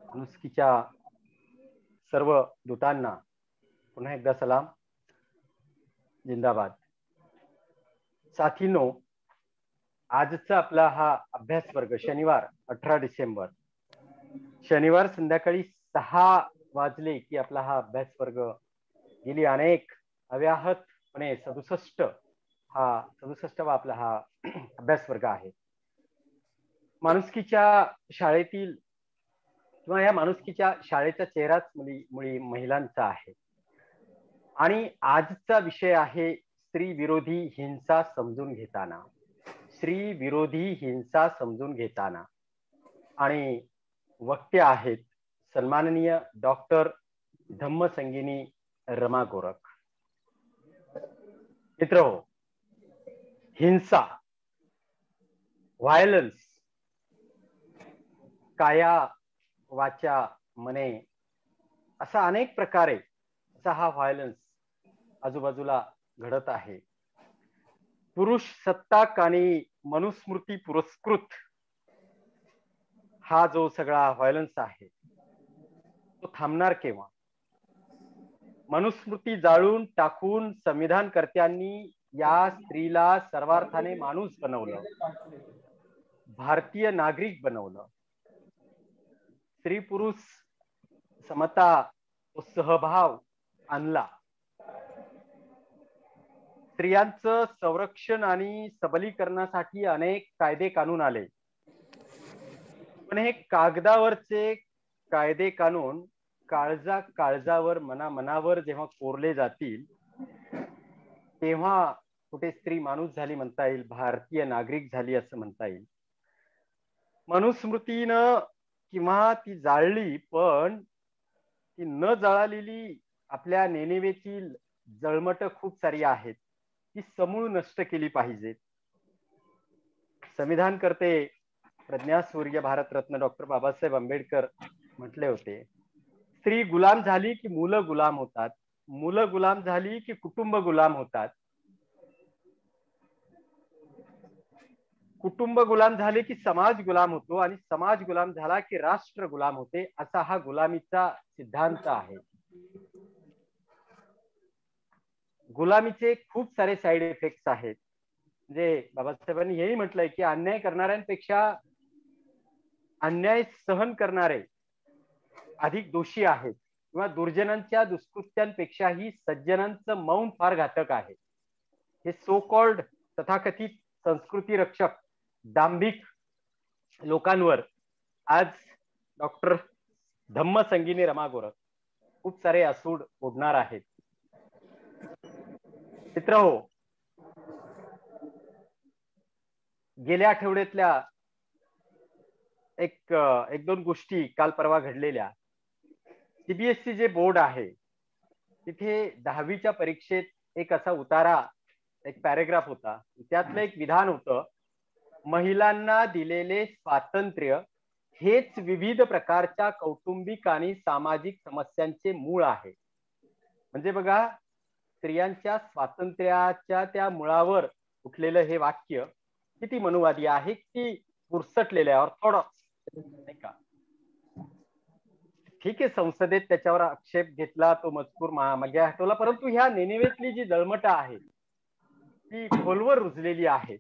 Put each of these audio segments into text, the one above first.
माणुसकीच्या सर्व दूतांना पुन्हा एकदा सलाम. जिंदाबाद. साथीनो, आजचा आपला हा अभ्यास वर्ग शनिवार 18 डिसेंबर शनिवार संध्याकाळी 6 वाजले की आपला हा अभ्यास वर्ग गेली अनेक अव्याहतपणे 67वा आपला हा अभ्यास वर्ग आहे. माणुसकीच्या शाळेतील किंवा या माणुसकीच्या शाळेचा चेहराच मुली महिलांचा आहे. आणि आजचा विषय आहे स्त्री विरोधी हिंसा समजून घेताना. स्त्री विरोधी हिंसा समजून घेताना. आणि वक्ते आहेत सन्माननीय डॉक्टर धम्मसंगिनी रमा गोरख. मित्रहो, हिंसा, व्हायलन्स, काया वाचा मने असा अनेक प्रकारे असा हा व्हायलन्स आजूबाजूला घडत आहे. पुरुष सत्ताक आणि मनुस्मृती पुरस्कृत हा जो सगळा व्हायलन्स आहे तो थांबणार केव्हा? मनुस्मृती जाळून टाकून संविधानकर्त्यांनी या स्त्रीला सर्वार्थाने माणूस बनवलं, भारतीय नागरिक बनवलं. स्त्री पुरुष समता व सहभाव आणला. स्त्रियांचं संरक्षण आणि सबलीकरणासाठी अनेक कायदे कानून आले. पण हे कागदावरचे कायदे कानून काळजावर मनावर जेव्हा कोरले जातील तेव्हा कुठे स्त्री माणूस झाली म्हणता येईल, भारतीय नागरिक झाली असं म्हणता येईल. मनुस्मृतीनं किंवा ती जाळली, पण ती न जळालेली आपल्या नेणिवेतील जळमट खूप सारी आहेत, ती समूळ नष्ट केली पाहिजेत. संविधानकर्ते प्रज्ञासूर्य भारतरत्न डॉक्टर बाबासाहेब आंबेडकर म्हटले होते, स्त्री गुलाम झाली की मुलं गुलाम होतात, मुलं गुलाम झाली की कुटुंब गुलाम होतात, कुटुंब गुलाम झाले की समाज गुलाम होतो आणि समाज गुलाम झाला की राष्ट्र गुलाम होते. असा हा गुलामीचा सिद्धांत आहे. गुलामीचे खूप सारे साईड इफेक्ट्स आहेत. म्हणजे बाबासाहेबांनी हेही म्हटलंय की अन्याय करणाऱ्यांपेक्षा अन्याय सहन करणारे अधिक दोषी आहेत किंवा दुर्जनांच्या दुष्कृत्यांपेक्षाही सज्जनांचं मौन फार घातक आहे. हे सो कॉल्ड तथाकथित संस्कृती रक्षक दांभिक लोकांवर आज डॉक्टर धम्मसंगिनी रमा गोरख खूप सारे असूड ओढणार आहेत. मित्रहो, गेल्या आठवड्यातल्या एक दोन गोष्टी काल परवा घडलेल्या. सीबीएसई जे बोर्ड आहे तिथे 10वीच्या परीक्षेत एक असा उतारा, एक पॅरेग्राफ होता. त्यातलं एक विधान होतं, महिलांना दिलेले स्वातंत्र्य हेच विविध प्रकारच्या कौटुंबिक आणि सामाजिक समस्यांचे मूळ आहे. म्हणजे बघा, स्त्रियांच्या स्वातंत्र्याच्या त्या मुळावर उठलेलं हे वाक्य किती मनुवादी आहे, की पुरसटलेलं आहे, ऑर्थोडॉक्स नाही का. ठीक आहे, संसदेत त्याच्यावर आक्षेप घेतला, तो मजकूर मागे हटवला, परंतु ह्या नेनिवेतली जी जळमट आहे ती खोलवर रुजलेली आहे.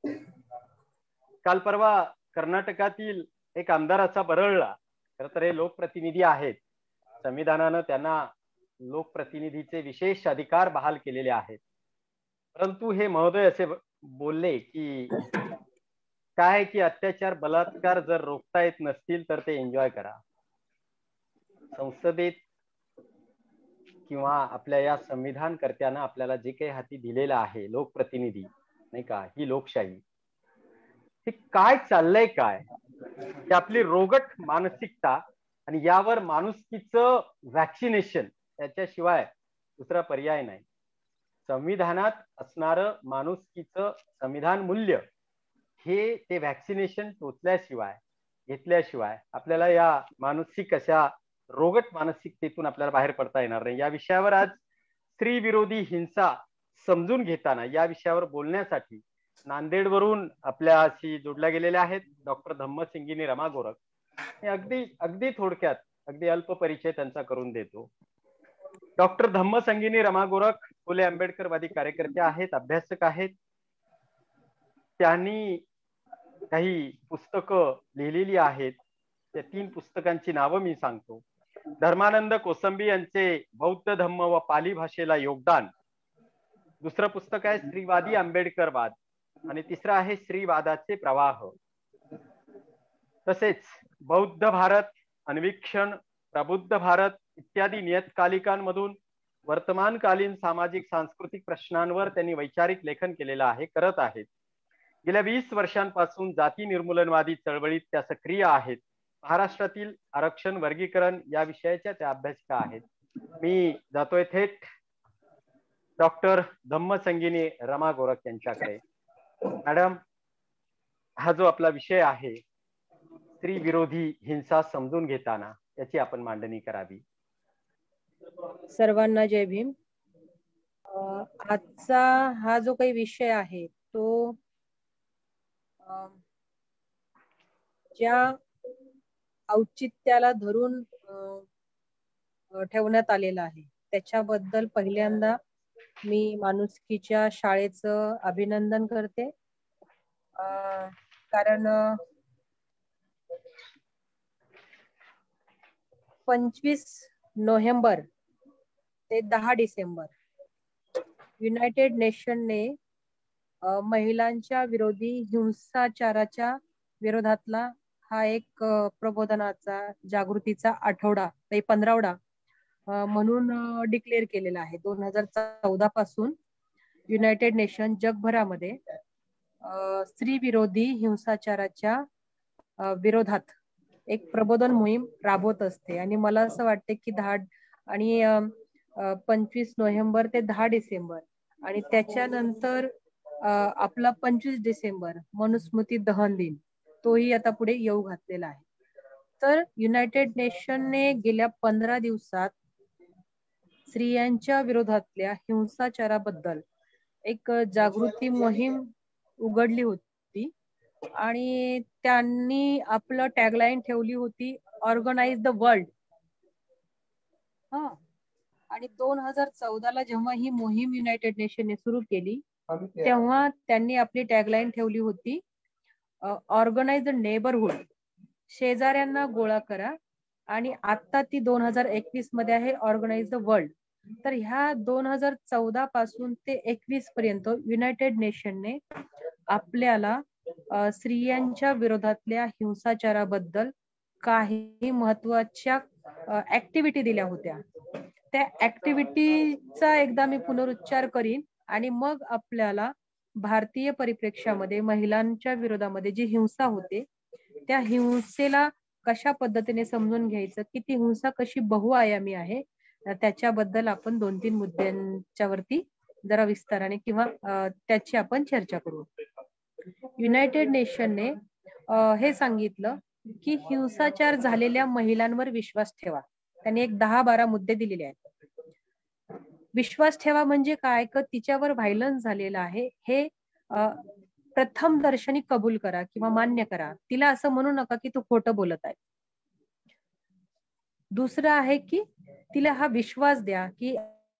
काल परवा कर्नाटकातील एक आमदार असा बरळला. खरं तर हे लोकप्रतिनिधी आहेत, संविधानानं त्यांना लोकप्रतिनिधीचे विशेष अधिकार बहाल केलेले आहेत. परंतु हे महोदय असे बोलले की काय की अत्याचार बलात्कार जर रोखता येत नसतील तर ते एन्जॉय करा. संसदेत किंवा आपल्या या संविधानकर्त्यांना आपल्याला जे काही हाती दिलेलं आहे लोकप्रतिनिधी नाही का, ही लोकशाही, हे काय चाललंय काय, ही आपली रोगट मानसिकता आणि यावर माणुसकीचं वॅक्सिनेशन त्याच्याशिवाय दुसरा पर्याय नाही. संविधानात असणारं माणुसकीचं संविधान मूल्य हे ते वॅक्सिनेशन टोचल्याशिवाय घेतल्याशिवाय आपल्याला या मानसिक अशा रोगट मानसिकतेतून आपल्याला बाहेर पडता येणार नाही. या विषयावर आज स्त्री विरोधी हिंसा समजून घेताना या विषयावर बोलण्यासाठी नांदेडवरून आपल्याशी जोडल्या गेलेल्या आहेत डॉक्टर धम्मसिंगिनी रमा गोरख. मी अगदी अगदी थोडक्यात अगदी अल्प परिचय त्यांचा करून देतो. डॉक्टर धम्मसंगिनी रमा गोरख फुले आंबेडकरवादी कार्यकर्ते आहेत, अभ्यासक आहेत. त्यांनी काही पुस्तकं लिहिलेली आहेत. त्या 3 पुस्तकांची नावं मी सांगतो. धर्मानंद कोसंबी यांचे बौद्ध धम्म व पाली भाषेला योगदान. दुसरं पुस्तक आहे स्त्रीवादी आंबेडकरवाद आणि तिसरं आहे स्त्रीवादाचे प्रवाह. तसेच बौद्ध भारत, अन्वीक्षण, प्रबुद्ध भारत इत्यादी नियतकालिकांमधून वर्तमानकालीन सामाजिक सांस्कृतिक प्रश्नांवर त्यांनी वैचारिक लेखन केलेलं आहे, करत आहेत. गेल्या 20 वर्षांपासून जाती निर्मूलनवादी चळवळीत त्या सक्रिय आहेत. महाराष्ट्रातील आरक्षण वर्गीकरण या विषयाच्या त्या अभ्यासिका आहेत. मी जातोय थेट डॉक्टर धम्मसंगिनी रमा गोरख यांच्याकडे. मॅडम, हा जो आपला विषय आहे स्त्री विरोधी हिंसा समजून घेताना, याची आपण मांडणी करावी. सर्वांना जय भीम. आजचा हा जो काही विषय आहे तो ज्या औचित्याला धरून ठेवण्यात आलेला आहे त्याच्याबद्दल पहिल्यांदा मी माणुसकीच्या शाळेचं अभिनंदन करते. कारण 25 नोव्हेंबर ते 10 डिसेंबर युनायटेड नेशनने महिलांच्या विरोधी हिंसाचाराच्या विरोधातला हा एक प्रबोधनाचा जागृतीचा आठवडा 15वडा म्हणून डिक्लेअर केलेला आहे. 2014 पासून युनायटेड नेशन जगभरामध्ये स्त्री विरोधी हिंसाचाराच्या विरोधात एक प्रबोधन मोहीम राबवत असते. आणि मला असं वाटते की 25 नोव्हेंबर ते 10 डिसेंबर आणि त्याच्यानंतर आपला 25 डिसेंबर मनुस्मृती दहन दिन तोही आता पुढे येऊ घातलेला आहे. तर युनायटेड नेशनने गेल्या 15 दिवसात स्त्रियांच्या विरोधातल्या हिंसाचाराबद्दल एक जागृती मोहीम उघडली होती आणि त्यांनी आपलं टॅगलाईन ठेवली होती ऑर्गनाइज द वर्ल्ड. आणि 2014ला जेव्हा ही मोहीम युनायटेड नेशनने सुरू केली तेव्हा त्यांनी आपली टॅगलाईन ठेवली होती ऑर्गनाइज द नेबरहुड, शेजाऱ्यांना गोळा करा. आणि आता ती 2021 मध्ये आहे ऑर्गनाइज द वर्ल्ड. तर ह्या 2014 पासून ते 21 पर्यंत युनायटेड नेशनने आपल्याला स्त्रियांच्या विरोधातल्या हिंसाचाराबद्दल काही महत्वाच्या ऍक्टिव्हिटी दिल्या होत्या. त्या ऍक्टिव्हिटीचा एकदा मी पुनरुच्चार करीन आणि मग आपल्याला भारतीय परिप्रेक्ष्यामध्ये महिलांच्या विरोधामध्ये जी हिंसा होते त्या हिंसेला कशा पद्धतीने समजून घ्यायचं, की ती हिंसा कशी बहुआयामी आहे, त्याच्याबद्दल आपण 2-3 मुद्द्यांच्या वरती जरा विस्ताराने किंवा त्याची आपण चर्चा करू. युनायटेड नेशनने हे सांगितलं की हिंसाचार झालेल्या महिलांवर विश्वास ठेवा. त्यांनी एक 10-12 मुद्दे दिलेले आहेत. विश्वास ठेवा म्हणजे काय, की तिच्यावर व्हायलन्स झालेला आहे हे प्रथम दर्शनी कबूल करा किंवा मान्य करा. तिला असं म्हणू नका की तू खोटं बोलत आहे. दुसरं आहे की तिला हा विश्वास द्या की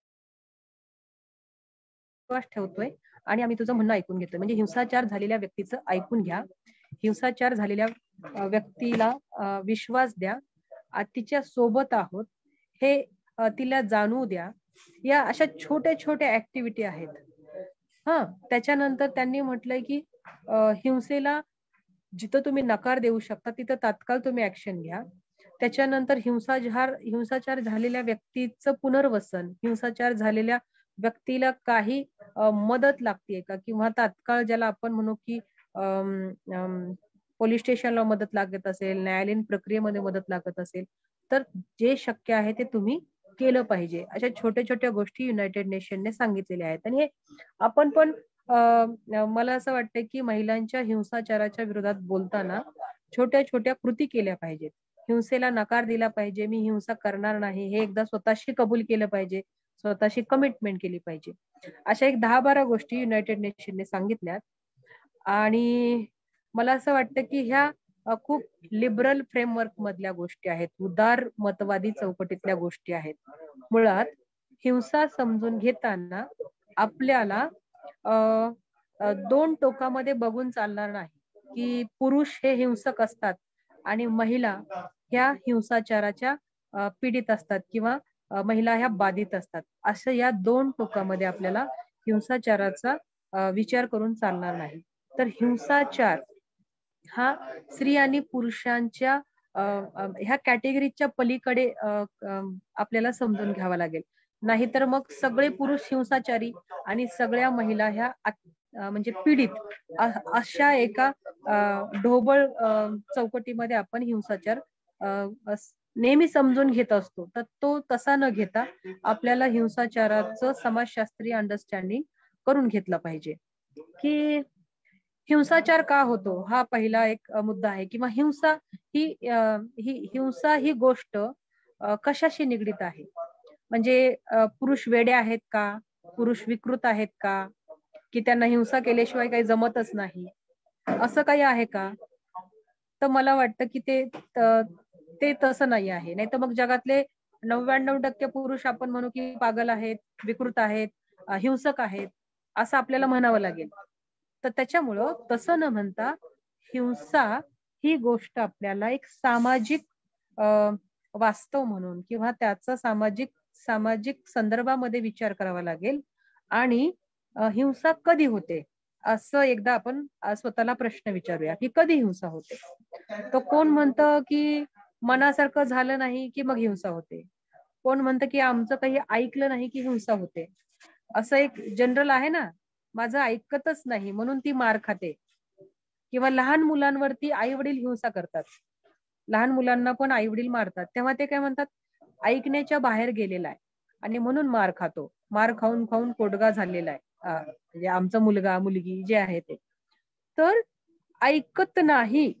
विश्वास ठेवतोय आणि आम्ही तुझं म्हणणं ऐकून घेतोय. म्हणजे हिंसाचार झालेल्या व्यक्तीचं ऐकून घ्या, हिंसाचार झालेल्या व्यक्तीला विश्वास द्या, तिच्या सोबत आहोत हे तिला जाणू द्या. या अशा छोट्या छोट्या ऍक्टिव्हिटी आहेत. त्याच्यानंतर त्यांनी म्हटलंय की हिंसेला जिथं तुम्ही नकार देऊ शकता तिथं तात्काळ तुम्ही ऍक्शन घ्या. त्याच्यानंतर हिंसाचार झालेल्या व्यक्तीचं पुनर्वसन, हिंसाचार झालेल्या व्यक्तीला काही मदत लागते का किंवा तात्काळ ज्याला आपण म्हणू की पोलीस स्टेशनला मदत लागत असेल, न्यायालयीन प्रक्रियेमध्ये मदत लागत असेल तर जे शक्य आहे ते तुम्ही केलं पाहिजे. अशा छोट्या छोट्या गोष्टी युनायटेड नेशनने सांगितलेल्या आहेत. आणि हे आपण पण मला असं वाटतं की महिलांच्या हिंसाचाराच्या विरोधात बोलताना छोट्या छोट्या कृती केल्या पाहिजेत. हिंसेला नकार दिला पाहिजे, मी हिंसा करणार नाही हे एकदा स्वतःशी कबूल केलं पाहिजे, स्वतःशी कमिटमेंट केली पाहिजे. अशा एक 10-12 गोष्टी युनायटेड नेशनने सांगितल्यात. आणि मला असं वाटतं की ह्या खूप लिबरल फ्रेमवर्क मधल्या गोष्टी आहेत, उदार मतवादी चौकटीतल्या गोष्टी आहेत. मुळात हिंसा समजून घेताना आपल्याला दोन टोकामध्ये बघून चालणार नाही की पुरुष हे हिंसक असतात आणि महिला ह्या हिंसाचाराच्या पीडित असतात किंवा महिला ह्या बाधित असतात. असं या दोन टोकामध्ये आपल्याला हिंसाचाराचा विचार करून चालणार नाही. तर हिंसाचार हा स्त्री आणि पुरुषांच्या ह्या कॅटेगरीच्या पलीकडे आपल्याला समजून घ्यावा लागेल. नाहीतर मग सगळे पुरुष हिंसाचारी आणि सगळ्या महिला ह्या म्हणजे पीडित अशा एका ढोबळ चौकटीमध्ये आपण हिंसाचार नेहमी समजून घेत असतो. तर तो तसा न घेता आपल्याला हिंसाचाराचं समाजशास्त्रीय अंडरस्टँडिंग करून घेतलं पाहिजे की हिंसाचार का होतो, हा पहिला एक मुद्दा आहे. किंवा हिंसा ही गोष्ट कशाशी निगडीत आहे. म्हणजे पुरुष वेडे आहेत का, पुरुष विकृत आहेत का, की त्यांना हिंसा केल्याशिवाय काही जमतच नाही, असं काही आहे का? तर मला वाटतं की ते तसं नाही आहे. नाही तर मग जगातले 99% पुरुष आपण म्हणू की पागल आहेत, विकृत आहेत, हिंसक आहेत, असं आपल्याला म्हणावं लागेल. तर त्याच्यामुळं तसं न म्हणता हिंसा ही गोष्ट आपल्याला एक सामाजिक वास्तव म्हणून किंवा त्याचा सामाजिक संदर्भामध्ये विचार करावा लागेल. आणि हिंसा कधी होते असं एकदा आपण स्वतःला प्रश्न विचारूया की कधी हिंसा होते. तर कोण म्हणतं की मनासारखं झालं नाही की मग हिंसा होते, कोण म्हणतं की आमचं काही ऐकलं नाही की हिंसा होते. असं एक जनरल आहे ना, माझं ऐकतच नाही म्हणून ती मार खाते. किंवा लहान मुलांवरती आई वडील हिंसा करतात, लहान मुलांना पण आई वडील मारतात, तेव्हा ते काय म्हणतात, ऐकण्याच्या बाहेर गेलेला आहे आणि म्हणून मार खातो, मार खाऊन खाऊन पोटगा झालेला आहे. म्हणजे आमचा मुलगा मुलगी जे आहे ते तर ऐकत नाही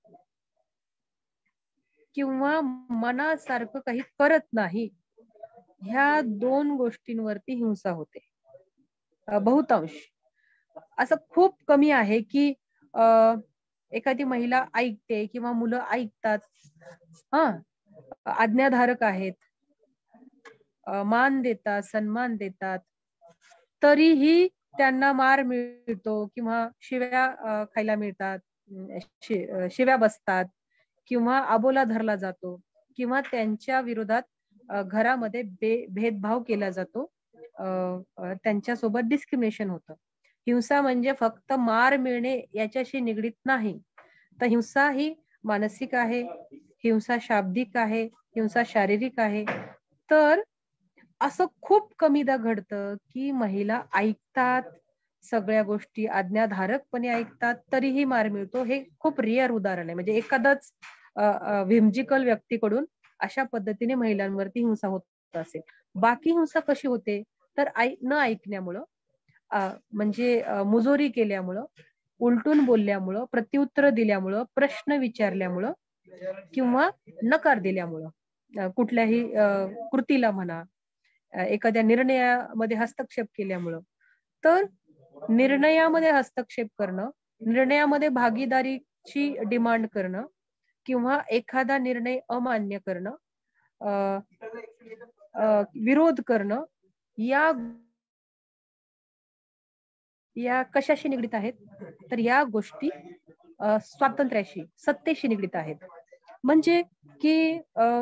किंवा मनासारखं काही करत नाही, ह्या दोन गोष्टींवरती हिंसा होते. बहुतांश असं खूप कमी आहे की एखादी महिला ऐकते किंवा मुलं ऐकतात, आज्ञाधारक आहेत, मान देतात, सन्मान देतात, तरीही त्यांना मार मिळतो किंवा शिव्या खायला मिळतात, शिव्या बसतात किंवा अबोला धरला जातो किंवा त्यांच्या विरोधात घरामध्ये भेदभाव केला जातो, त्यांच्यासोबत डिस्क्रिमिनेशन होतं. हिंसा म्हणजे फक्त मार मिळणे याच्याशी निगडीत नाही, तर हिंसा ही मानसिक आहे, हिंसा शाब्दिक आहे, हिंसा शारीरिक आहे. तर असं खूप कमीदा घडतं की महिला ऐकतात, सगळ्या गोष्टी आज्ञाधारकपणे ऐकतात, तरीही मार मिळतो. हे खूप रेअर उदाहरण आहे. म्हणजे एखादाच व्हिम्जिकल व्यक्तीकडून अशा पद्धतीने महिलांवरती हिंसा होत असेल. बाकी हिंसा कशी होते, तर न ऐकण्यामुळं, म्हणजे मुजोरी केल्यामुळं, उलटून बोलल्यामुळं, प्रत्युत्तर दिल्यामुळं, प्रश्न विचारल्यामुळं किंवा नकार दिल्यामुळं, कुठल्याही कृतीला म्हणा, एखाद्या निर्णयामध्ये हस्तक्षेप केल्यामुळं. तर निर्णयामध्ये हस्तक्षेप करणं, निर्णयामध्ये भागीदारीची डिमांड करणं किंवा एखादा निर्णय अमान्य करणं, विरोध करणं, या कशाशी निगडीत आहेत, तर या गोष्टी स्वातंत्र्याशी, सत्तेशी निगडीत आहेत. म्हणजे की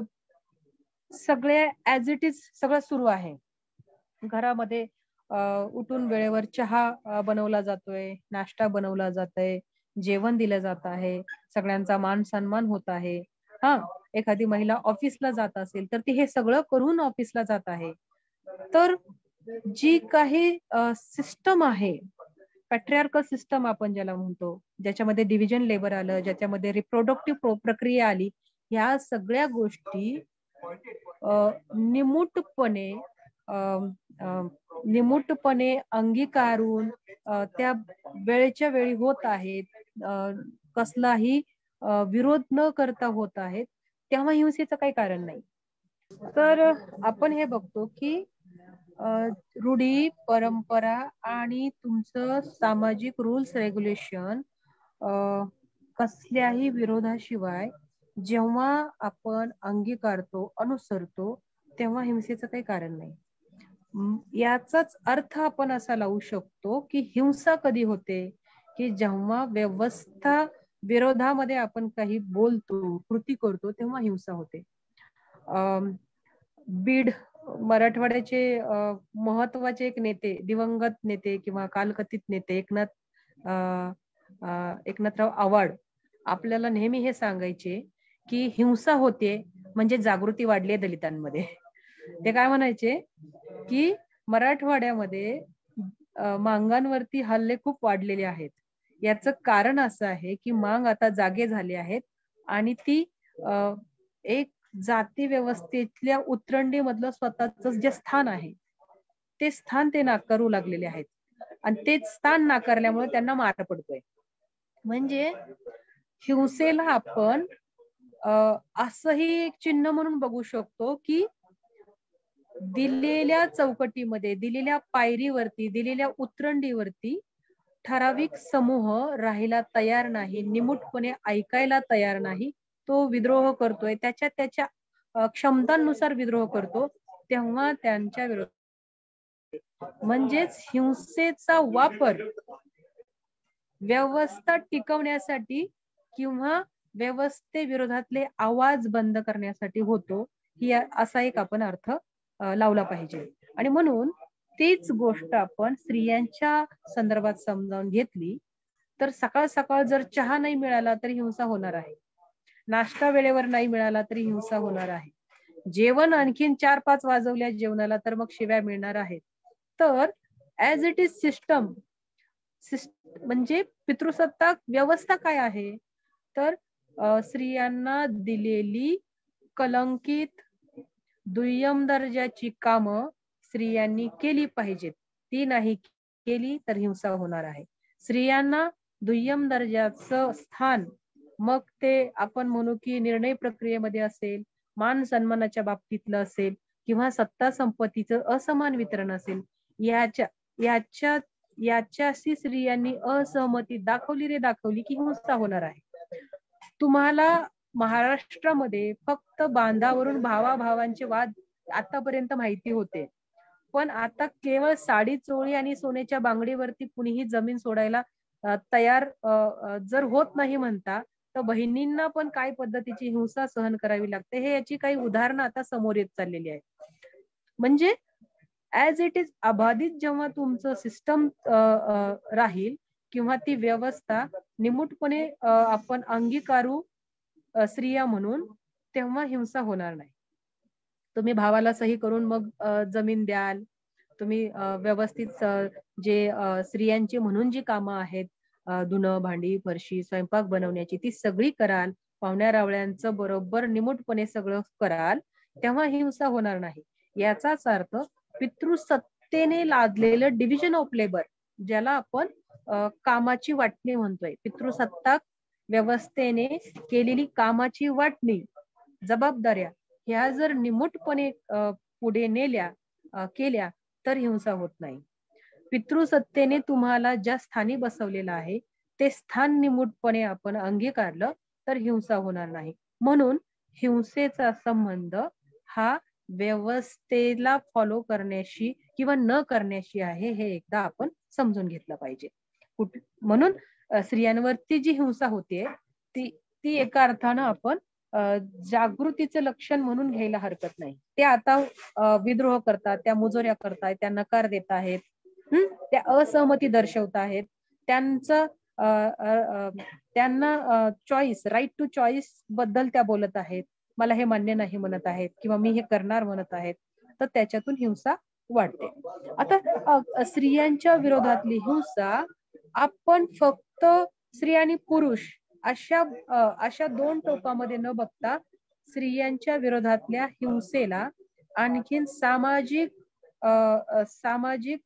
सगळे ऍज इट इज सगळं सुरू आहे घरामध्ये. उठून वेळेवर चहा बनवला जातोय, नाश्ता बनवला जातोय, जेवण दिलं जात आहे, सगळ्यांचा मान सन्मान होत आहे. एखादी महिला ऑफिसला जात असेल तर ती हे सगळं करून ऑफिसला जात आहे. तर जी काही सिस्टम आहे, पॅट्रिआर्कल सिस्टम आपण ज्याला म्हणतो, ज्याच्यामध्ये डिव्हिजन लेबर आलं, ज्याच्यामध्ये रिप्रोडक्टिव्ह प्रक्रिया आली, ह्या सगळ्या गोष्टी निमूटपणे अंगीकारून त्या वेळेच्या वेळी होत आहेत, कसलाही विरोध न करता होत आहेत, तेव्हा हिंसेचं काही कारण नाही. तर आपण हे बघतो की रूढी, परंपरा आणि तुमचं सामाजिक रूल्स रेग्युलेशन कसल्याही विरोधाशिवाय जेव्हा आपण अंगीकारतो, अनुसरतो, तेव्हा हिंसेचं काही कारण नाही. याचाच अर्थ आपण असा लावू शकतो की हिंसा कधी होते, की जेव्हा व्यवस्था विरोधामध्ये आपण काही बोलतो, कृती करतो, तेव्हा हिंसा होते. बीड मराठवाड्याचे महत्वाचे एक नेते, दिवंगत नेते किंवा कालकथित नेते एकनाथराव आवाड आपल्याला नेहमी हे सांगायचे की हिंसा होते म्हणजे जागृती वाढली आहे दलितांमध्ये. ते काय म्हणायचे की मराठवाड्यामध्ये मागांवरती हल्ले खूप वाढलेले आहेत. याचं कारण असं आहे की मांग आता जागे झाले आहेत आणि ती एक जाती व्यवस्थेतल्या उतरंडीमधलं स्वतःच जे स्थान आहे ते स्थान ते नाकारू लागलेले आहेत आणि तेच स्थान नाकारल्यामुळे त्यांना मार पडतोय. म्हणजे हिंसेला आपण असंही एक चिन्ह म्हणून बघू शकतो की दिलेल्या चौकटीमध्ये, दिलेल्या पायरीवरती, दिलेल्या उतरंडीवरती ठराविक समूह राहायला तयार नाही, निमूटपणे ऐकायला तयार नाही, तो विद्रोह करतोय, त्याच्या क्षमतांनुसार विद्रोह करतो, तेव्हा त्यांच्या विरोधात म्हणजेच हिंसेचा वापर व्यवस्था टिकवण्यासाठी किंवा व्यवस्थेविरोधातले आवाज बंद करण्यासाठी होतो, ही असा एक आपण अर्थ लावला पाहिजे. आणि म्हणून तीच गोष्ट आपण स्त्रियांच्या संदर्भात समजावून घेतली तर सकाळ सकाळ जर चहा नाही मिळाला तरी हिंसा होणार आहे, नाश्ता वेळेवर नाही मिळाला तरी हिंसा होणार आहे, जेवण आणखीन 4-5 वाजवल्या जेवणाला तर मग शिव्या मिळणार आहेत. तर ऍज इट इज सिस्टम म्हणजे पितृसत्ताक व्यवस्था काय आहे, तर स्त्रियांना दिलेली कलंकित दुय्यम दर्जाची कामं स्त्रियांनी केली पाहिजेत. ती नाही केली तर हिंसा होणार आहे. स्त्रियांना दुय्यम दर्जाचं स्थान, मग ते आपण म्हणू की निर्णय प्रक्रियेमध्ये असेल, मान सन्मानाच्या बाबतीतलं असेल किंवा सत्ता संपत्तीचं असमान वितरण असेल, याच्याशी स्त्रियांनी असहमती दाखवली की हिंसा होणार आहे. तुम्हाला महाराष्ट्रामध्ये फक्त बांधावरून भावाभावांचे वाद आतापर्यंत माहिती होते, पण आता केवळ साडी चोळी आणि सोन्याच्या बांगडीवरती कुणीही जमीन सोडायला तयार जर होत नाही म्हणता, तर बहिणींना पण काय पद्धतीची हिंसा सहन करावी लागते हे याची काही उदाहरणं आता समोर येत चाललेली आहेत. म्हणजे ऍज इट इज अबाधित जेव्हा तुमचं सिस्टम राहील किंवा ती व्यवस्था निमूटपणे आपण अंगीकारू स्त्रिया म्हणून, तेव्हा हिंसा होणार नाही. तुम्ही भावाला सही करून मग जमीन द्याल, तुम्ही व्यवस्थित जे स्त्रियांची म्हणून जी कामं आहेत, धुणं भांडी फरशी स्वयंपाक बनवण्याची, ती सगळी कराल, पाहुण्या रावळ्यांचं बरोबर निमूटपणे सगळं कराल, तेव्हा हिंसा होणार नाही. याचाच अर्थ पितृसत्तेने लादलेलं डिव्हिजन ऑफ लेबर, ज्याला आपण कामाची वाटणी म्हणतोय, पितृसत्ताक व्यवस्थेने केलेली कामाची वाटणी, जबाबदाऱ्या ह्या जर निमूटपणे पुढे केल्या तर हिंसा होत नाही. पितृसत्तेने तुम्हाला ज्या स्थानी बसवलेलं आहे ते स्थान निमूटपणे आपण अंगीकारलं तर हिंसा होणार नाही. म्हणून हिंसेचा संबंध हा व्यवस्थेला फॉलो करण्याशी किंवा न करण्याशी आहे, हे एकदा आपण समजून घेतलं पाहिजे. म्हणून स्त्रियांवरती जी हिंसा होते ती एका अर्थानं आपण जागृतीचं लक्षण म्हणून घ्यायला हरकत नाही. ते आता विद्रोह करतात, त्या मुजोऱ्या करतायत, त्या नकार देत आहेत, त्या असहमती दर्शवत आहेत, त्यांना चॉईस, राईट टू चॉईस बद्दल त्या बोलत आहेत, मला हे मान्य नाही म्हणत आहेत किंवा मी हे करणार म्हणत आहेत, तर त्याच्यातून हिंसा वाढते. आता स्त्रियांच्या विरोधातली हिंसा आपण फक्त स्त्री आणि पुरुष अशा दोन टोकामध्ये न बघता स्त्रियांच्या विरोधातल्या हिंसेला आणखीन सामाजिक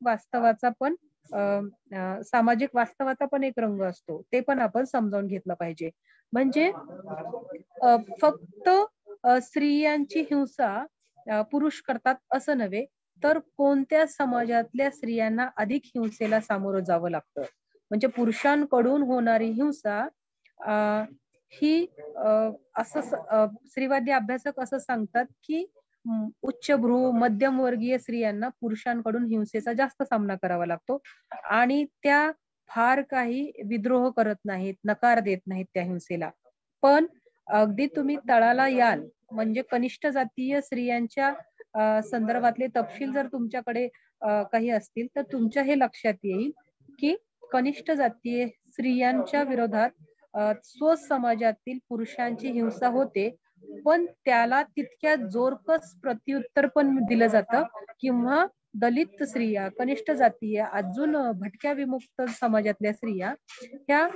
वास्तवाचा पण एक रंग असतो, ते पण आपण समजावून घेतलं पाहिजे. म्हणजे फक्त स्त्रियांची हिंसा पुरुष करतात असं नव्हे, तर कोणत्या समाजातल्या स्त्रियांना अधिक हिंसेला सामोरं जावं लागतं. म्हणजे पुरुषांकडून होणारी हिंसा ही असं स्त्रीवादी अभ्यासक असं सांगतात की उच्चभ्रू मध्यमवर्गीय स्त्रियांना पुरुषांकडून हिंसेचा जास्त सामना करावा लागतो आणि त्या फार काही विद्रोह करत नाहीत, नकार देत नाहीत त्या हिंसेला. पण अगदी तुम्ही तळाला याल म्हणजे कनिष्ठ जातीय स्त्रियांच्या संदर्भातले तपशील जर तुमच्याकडे काही असतील तर तुमच्या हे लक्षात येईल की कनिष्ठ जातीय स्त्रियांच्या विरोधात स्वसमाजातील पुरुषांची हिंसा होते, पण त्याला तितक्या जोरकस प्रत्युत्तर पण दिलं जातं किंवा दलित स्त्रिया, कनिष्ठ जातीय, अजून भटक्या विमुक्त समाजातल्या स्त्रिया ह्या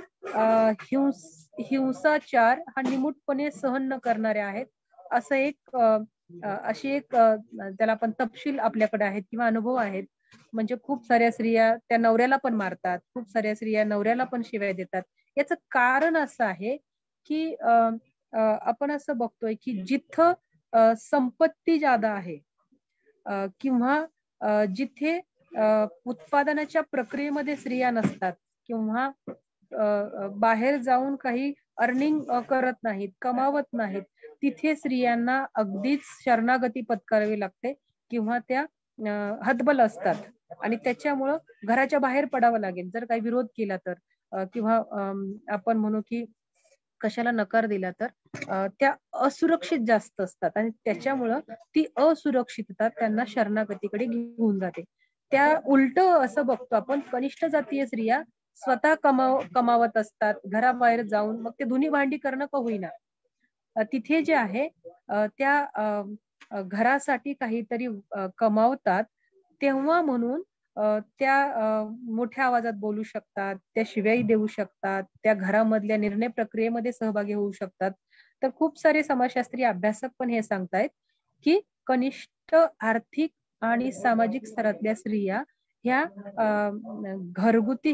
हिंसाचार हा निमूटपणे सहन न करणाऱ्या आहेत. असं एक अशी एक त्याला आपण तपशील आपल्याकडे आहेत किंवा अनुभव आहेत. म्हणजे खूप साऱ्या स्त्रिया त्या नवऱ्याला पण मारतात, खूप साऱ्या स्त्रिया नवऱ्याला पण शिव्या देतात. याचं कारण असं आहे की आपण असं बघतोय की जिथं संपत्ती जादा आहे किंवा जिथे उत्पादनाच्या प्रक्रियेमध्ये स्त्रिया नसतात किंवा बाहेर जाऊन काही अर्निंग करत नाहीत, कमावत नाहीत, तिथे स्त्रियांना अगदीच शरणागती पत्करावी लागते किंवा त्या हतबल असतात आणि त्याच्यामुळं घराच्या बाहेर पडावं लागेल जर काही विरोध केला तर किंवा आपण म्हणू की कशाला नकार दिला तर त्या असुरक्षित जास्त असतात आणि त्याच्यामुळं ती असुरक्षितता त्यांना शरणागतीकडे घेऊन जाते. त्या उलट असं बघतो आपण, कनिष्ठ जातीय स्त्रिया स्वतः कमावत असतात घराबाहेर जाऊन, मग ते धुनी भांडी करणं का होईना, तिथे जे आहे त्या घरासाठी काहीतरी कमावतात, तेव्हा म्हणून त्या मोठ्या आवाजात बोलू शकतात, त्या शिव्याही देऊ शकतात, त्या घरामधल्या निर्णय प्रक्रियेमध्ये सहभागी होऊ शकतात. तर खूप सारे समाजशास्त्रीय अभ्यासक पण हे सांगतायत की कनिष्ठ आर्थिक आणि सामाजिक स्तरातल्या स्त्रिया ह्या घरगुती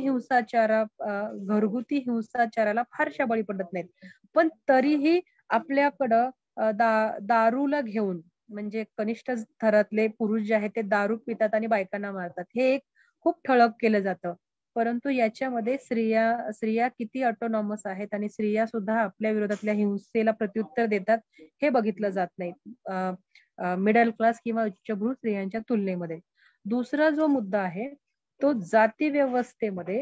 हिंसाचाराला फारशा बळी पडत नाहीत, पण तरीही आपल्याकडं दारूला घेऊन म्हणजे कनिष्ठ स्तरातले पुरुष जे आहेत ते दारू पितात आणि बायकांना मारतात, हे एक खूप ठळक केलं जातं. परंतु याच्यामध्ये स्त्रिया किती ऑटोनॉमस आहेत आणि स्त्रिया सुद्धा आपल्या विरोधातल्या हिंसेला प्रत्युत्तर देतात हे बघितलं जात नाही मिडल क्लास किंवा उच्चभ्रू स्त्रियांच्या तुलनेमध्ये. दुसरा जो मुद्दा आहे तो जाती व्यवस्थेमध्ये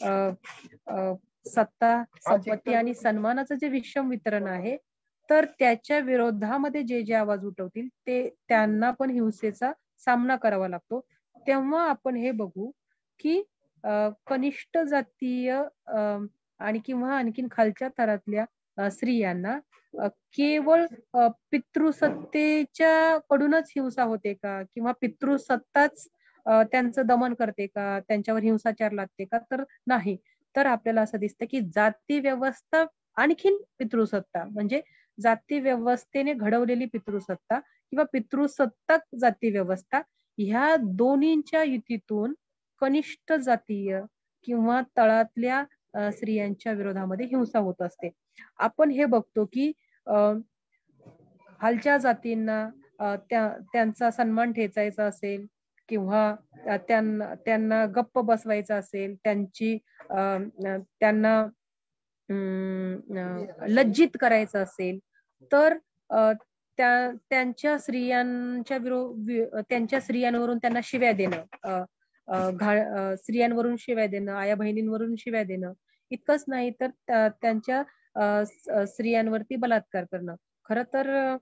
सत्ता, संपत्ती आणि सन्मानाचं जे विषम वितरण आहे, तर त्याच्या विरोधामध्ये जे जे आवाज उठवतील ते त्यांना पण हिंसेचा सामना करावा लागतो. तेव्हा आपण हे बघू की कनिष्ठ जातीय आणि किंवा आणखीन खालच्या थरातल्या स्त्रियांना केवळ पितृसत्तेच्या कडूनच हिंसा होते का किंवा पितृसत्ताच त्यांचं दमन करते का, त्यांच्यावर हिंसाचार लागते का, तर नाही. तर आपल्याला असं दिसतं की जाती व्यवस्था आणखीन पितृसत्ता म्हणजे जाती व्यवस्थेने घडवलेली पितृसत्ता किंवा पितृसत्ताक जाती व्यवस्था, ह्या दोन्हींच्या युतीतून कनिष्ठ जातीय किंवा तळातल्या स्त्रियांच्या विरोधामध्ये हिंसा होत असते. आपण हे बघतो की खालच्या जातींना त्यांचा सन्मान ठेचायचा असेल किंवा त्यांना गप्प बसवायचं असेल, त्यांना लज्जित करायचं असेल, तर त्यांच्या स्त्रियांवरून त्यांना शिव्या देणं, स्त्रियांवरून शिव्या देणं, आया बहिणींवरून शिव्या देणं, इतकंच नाही तर त्यांच्या स्त्रियांवरती बलात्कार करणं. खरं तर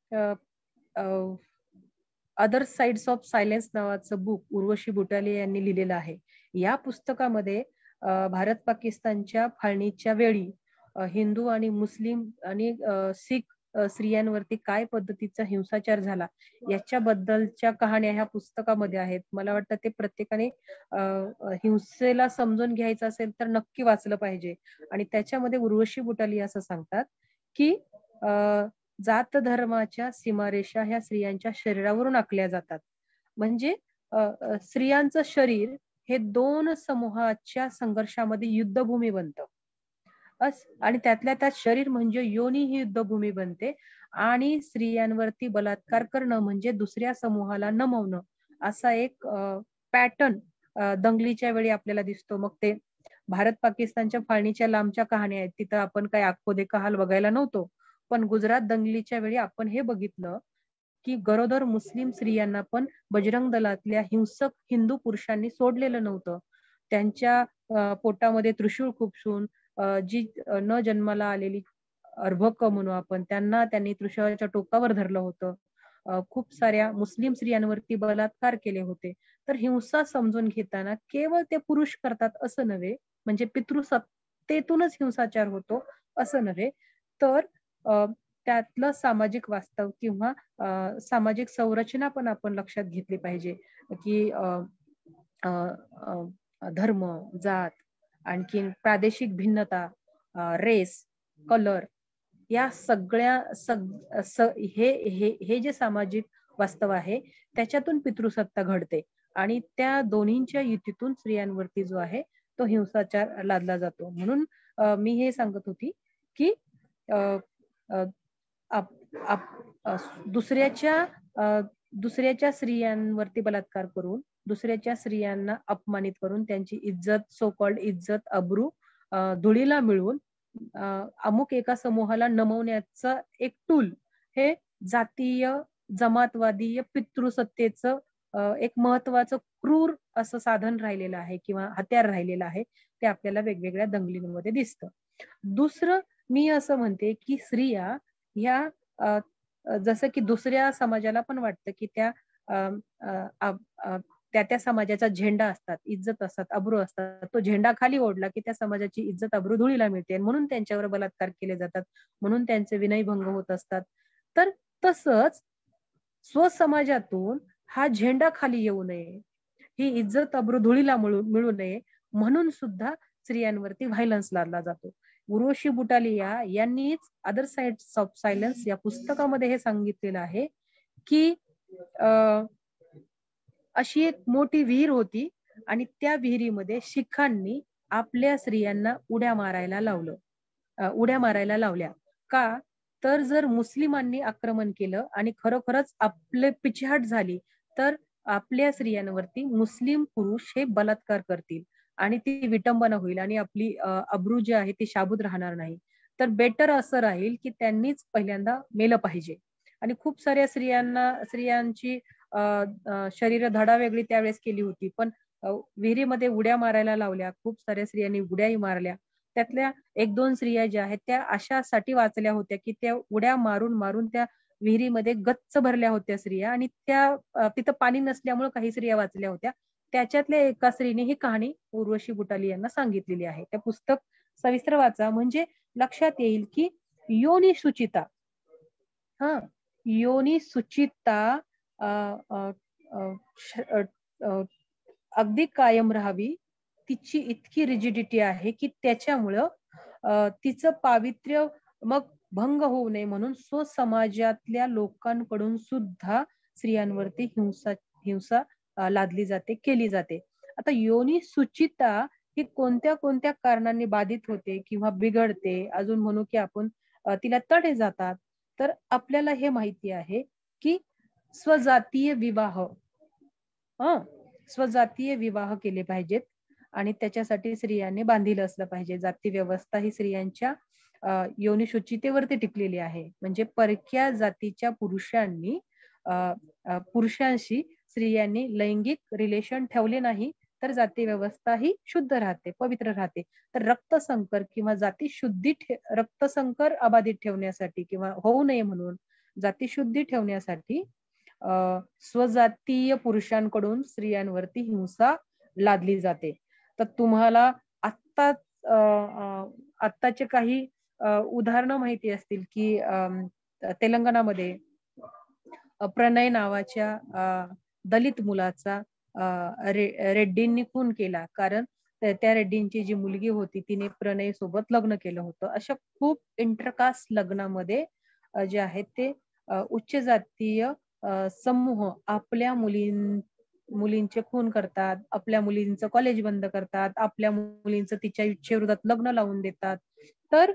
अदर साइड्स ऑफ सायलेन्स नावाचं बुक उर्वशी बुटाले यांनी लिहिलेलं आहे. या पुस्तकामध्ये भारत पाकिस्तानच्या फाळणीच्या वेळी हिंदू आणि मुस्लिम आणि सिख स्त्रियांवरती काय पद्धतीचा हिंसाचार झाला याच्याबद्दलच्या कहाण्या ह्या पुस्तकामध्ये आहेत. मला वाटतं ते प्रत्येकाने हिंसेला समजून घ्यायचं असेल तर नक्की वाचलं पाहिजे. आणि त्याच्यामध्ये उर्वशी बुटाली असं सांगतात की जात धर्माच्या सीमारेषा ह्या स्त्रियांच्या शरीरावरून आखल्या जातात. म्हणजे स्त्रियांचं शरीर हे दोन समूहाच्या संघर्षामध्ये युद्धभूमी बनतं आणि त्यातल्या त्यात शरीर म्हणजे योनी ही युद्धभूमी बनते आणि स्त्रियांवरती बलात्कार करणं म्हणजे दुसऱ्या समूहाला नमवणं, असा एक पॅटर्न दंगलीच्या वेळी आपल्याला दिसतो. मग ते भारत पाकिस्तानच्या फाळणीच्या लांबच्या कहाण्या आहेत, तिथं आपण काही आखो देखा हाल बघायला नव्हतो. पण गुजरात दंगलीच्या वेळी आपण हे बघितलं की गरोदर मुस्लिम स्त्रियांना पण बजरंग दलातल्या हिंसक हिंदू पुरुषांनी सोडलेलं नव्हतं. त्यांच्या पोटामध्ये त्रिशूळ खुपसून जी न जन्माला आलेली अर्भक म्हणू आपण, त्यांनी त्रिशूळाच्या टोकावर धरलं होतं. खूप साऱ्या मुस्लिम स्त्रियांवरती बलात्कार केले होते. तर हिंसा समजून घेताना केवळ ते पुरुष करतात असं नव्हे, म्हणजे पितृसत्तेतूनच हिंसाचार होतो असं नव्हे, तर त्यातलं सामाजिक वास्तव किंवा सामाजिक संरचना पण आपण लक्षात घेतली पाहिजे, की धर्म, जात, आणखीन प्रादेशिक भिन्नता, रेस, कलर, या सगळ्या हे जे सामाजिक वास्तव आहे त्याच्यातून पितृसत्ता घडते आणि त्या दोन्हींच्या युतीतून स्त्रियांवरती जो आहे तो हिंसाचार लादला जातो. म्हणून मी हे सांगत होती की दुसऱ्याच्या स्त्रियांवरती बलात्कार करून, दुसऱ्याच्या स्त्रियांना अपमानित करून, त्यांची इज्जत, सो कॉल्ड इज्जत, अब्रू धुळीला मिळवून अमुक एका समूहाला नमवण्याचं एक टूल हे जातीय, जमातवादीय, पितृसत्तेचं एक महत्वाचं क्रूर असं साधन राहिलेलं आहे किंवा हत्यार राहिलेलं आहे. ते आपल्याला वेगवेगळ्या दंगलींमध्ये दिसतं. दुसरं मी असं म्हणते की स्त्रिया ह्या जसं की दुसऱ्या समाजाला पण वाटतं की त्या समाजाचा झेंडा असतात, इज्जत असतात, अब्रू असतात, तो झेंडा खाली ओढला की त्या समाजाची इज्जत, अब्रू धुळीला मिळते, म्हणून त्यांच्यावर बलात्कार केले जातात, म्हणून त्यांचे विनयभंग होत असतात. तर तसंच स्वसमाजातून हा झेंडा खाली येऊ नये, ही इज्जत, अब्रू धुळीला मिळू नये, म्हणून सुद्धा स्त्रियांवरती व्हायलन्स लादला जातो. उर्वशी बुटालिया यांनीच अदर साइड्स ऑफ सायलन्स या पुस्तकामध्ये हे सांगितलेलं आहे की अशी एक मोठी विहीर होती आणि त्या विहिरीमध्ये शिखांनी आपल्या स्त्रियांना उड्या मारायला लावल्या. का? तर जर मुस्लिमांनी आक्रमण केलं आणि खरोखरच आपले पिछेहाट झाली तर आपल्या स्त्रियांवरती मुस्लिम पुरुष हे बलात्कार करतील आणि ती विटंबना होईल आणि आपली अब्रू जी आहे ती शाबूत राहणार नाही. तर बेटर असं राहील की त्यांनीच पहिल्यांदा मेलं पाहिजे. आणि खूप साऱ्या स्त्रियांची शरीर धडा वेगळी त्यावेळेस केली होती, पण विहिरीमध्ये उड्या मारायला लावल्या. खूप साऱ्या स्त्रियांनी उड्याही मारल्या. त्यातल्या 1-2 स्त्रिया ज्या आहेत त्या अशासाठी वाचल्या होत्या की त्या उड्या मारून त्या विहिरीमध्ये गच्च भरल्या होत्या स्त्रिया आणि त्या तिथं पाणी नसल्यामुळे काही स्त्रिया वाचल्या होत्या. त्याच्यातल्या एका स्त्रीने ही कहाणी उर्वशी बुटाली यांना सांगितलेली आहे. त्या पुस्तक सविस्तर वाचा, म्हणजे लक्षात येईल की योनी सुचिता अगदी कायम राहावी. तिची इतकी रिजिडिटी आहे की त्याच्यामुळं तिचं पावित्र्य मग भंग होऊ नये म्हणून स्वसमाजातल्या लोकांकडून सुद्धा स्त्रियांवरती हिंसा लादली जाते, केली जाते. आता योनी सुचिता ही कोणत्या कोणत्या कारणांनी बाधित होते किंवा बिघडते, अजून म्हणू की आपण तिला तडे जातात. तर आपल्याला हे माहिती आहे की स्वजातीय विवाह केले पाहिजेत आणि त्याच्यासाठी स्त्रियांनी बांधील असलं पाहिजे. जाती व्यवस्था ही स्त्रियांच्या योनिशुचितेवरती टिकलेली आहे. म्हणजे परक्या जातीच्या पुरुषांशी स्त्रियांनी लैंगिक रिलेशन ठेवले नाही तर जाती व्यवस्था ही शुद्ध राहते, पवित्र राहते. तर रक्तसंकर किंवा रक्तसंकर अबाधित ठेवण्यासाठी किंवा होऊ नये म्हणून जातीशुद्धी ठेवण्यासाठी स्वजातीय पुरुषांकडून स्त्रियांवरती हिंसा लादली जाते. तर तुम्हाला आत्ताचे काही उदाहरणं माहिती असतील की तेलंगणामध्ये प्रणय नावाच्या दलित मुलाचा रेड्डींनी खून केला, कारण त्या रेड्डींची जी मुलगी होती तिने प्रणय सोबत लग्न केलं होतं. अशा खूप इंटरकास्ट लग्नामध्ये जे आहेत ते उच्च जातीय समूह आपल्या मुलींचे खून करतात, आपल्या मुलींचं कॉलेज बंद करतात, आपल्या मुलींचं तिच्या इच्छेविरोधात लग्न लावून देतात. तर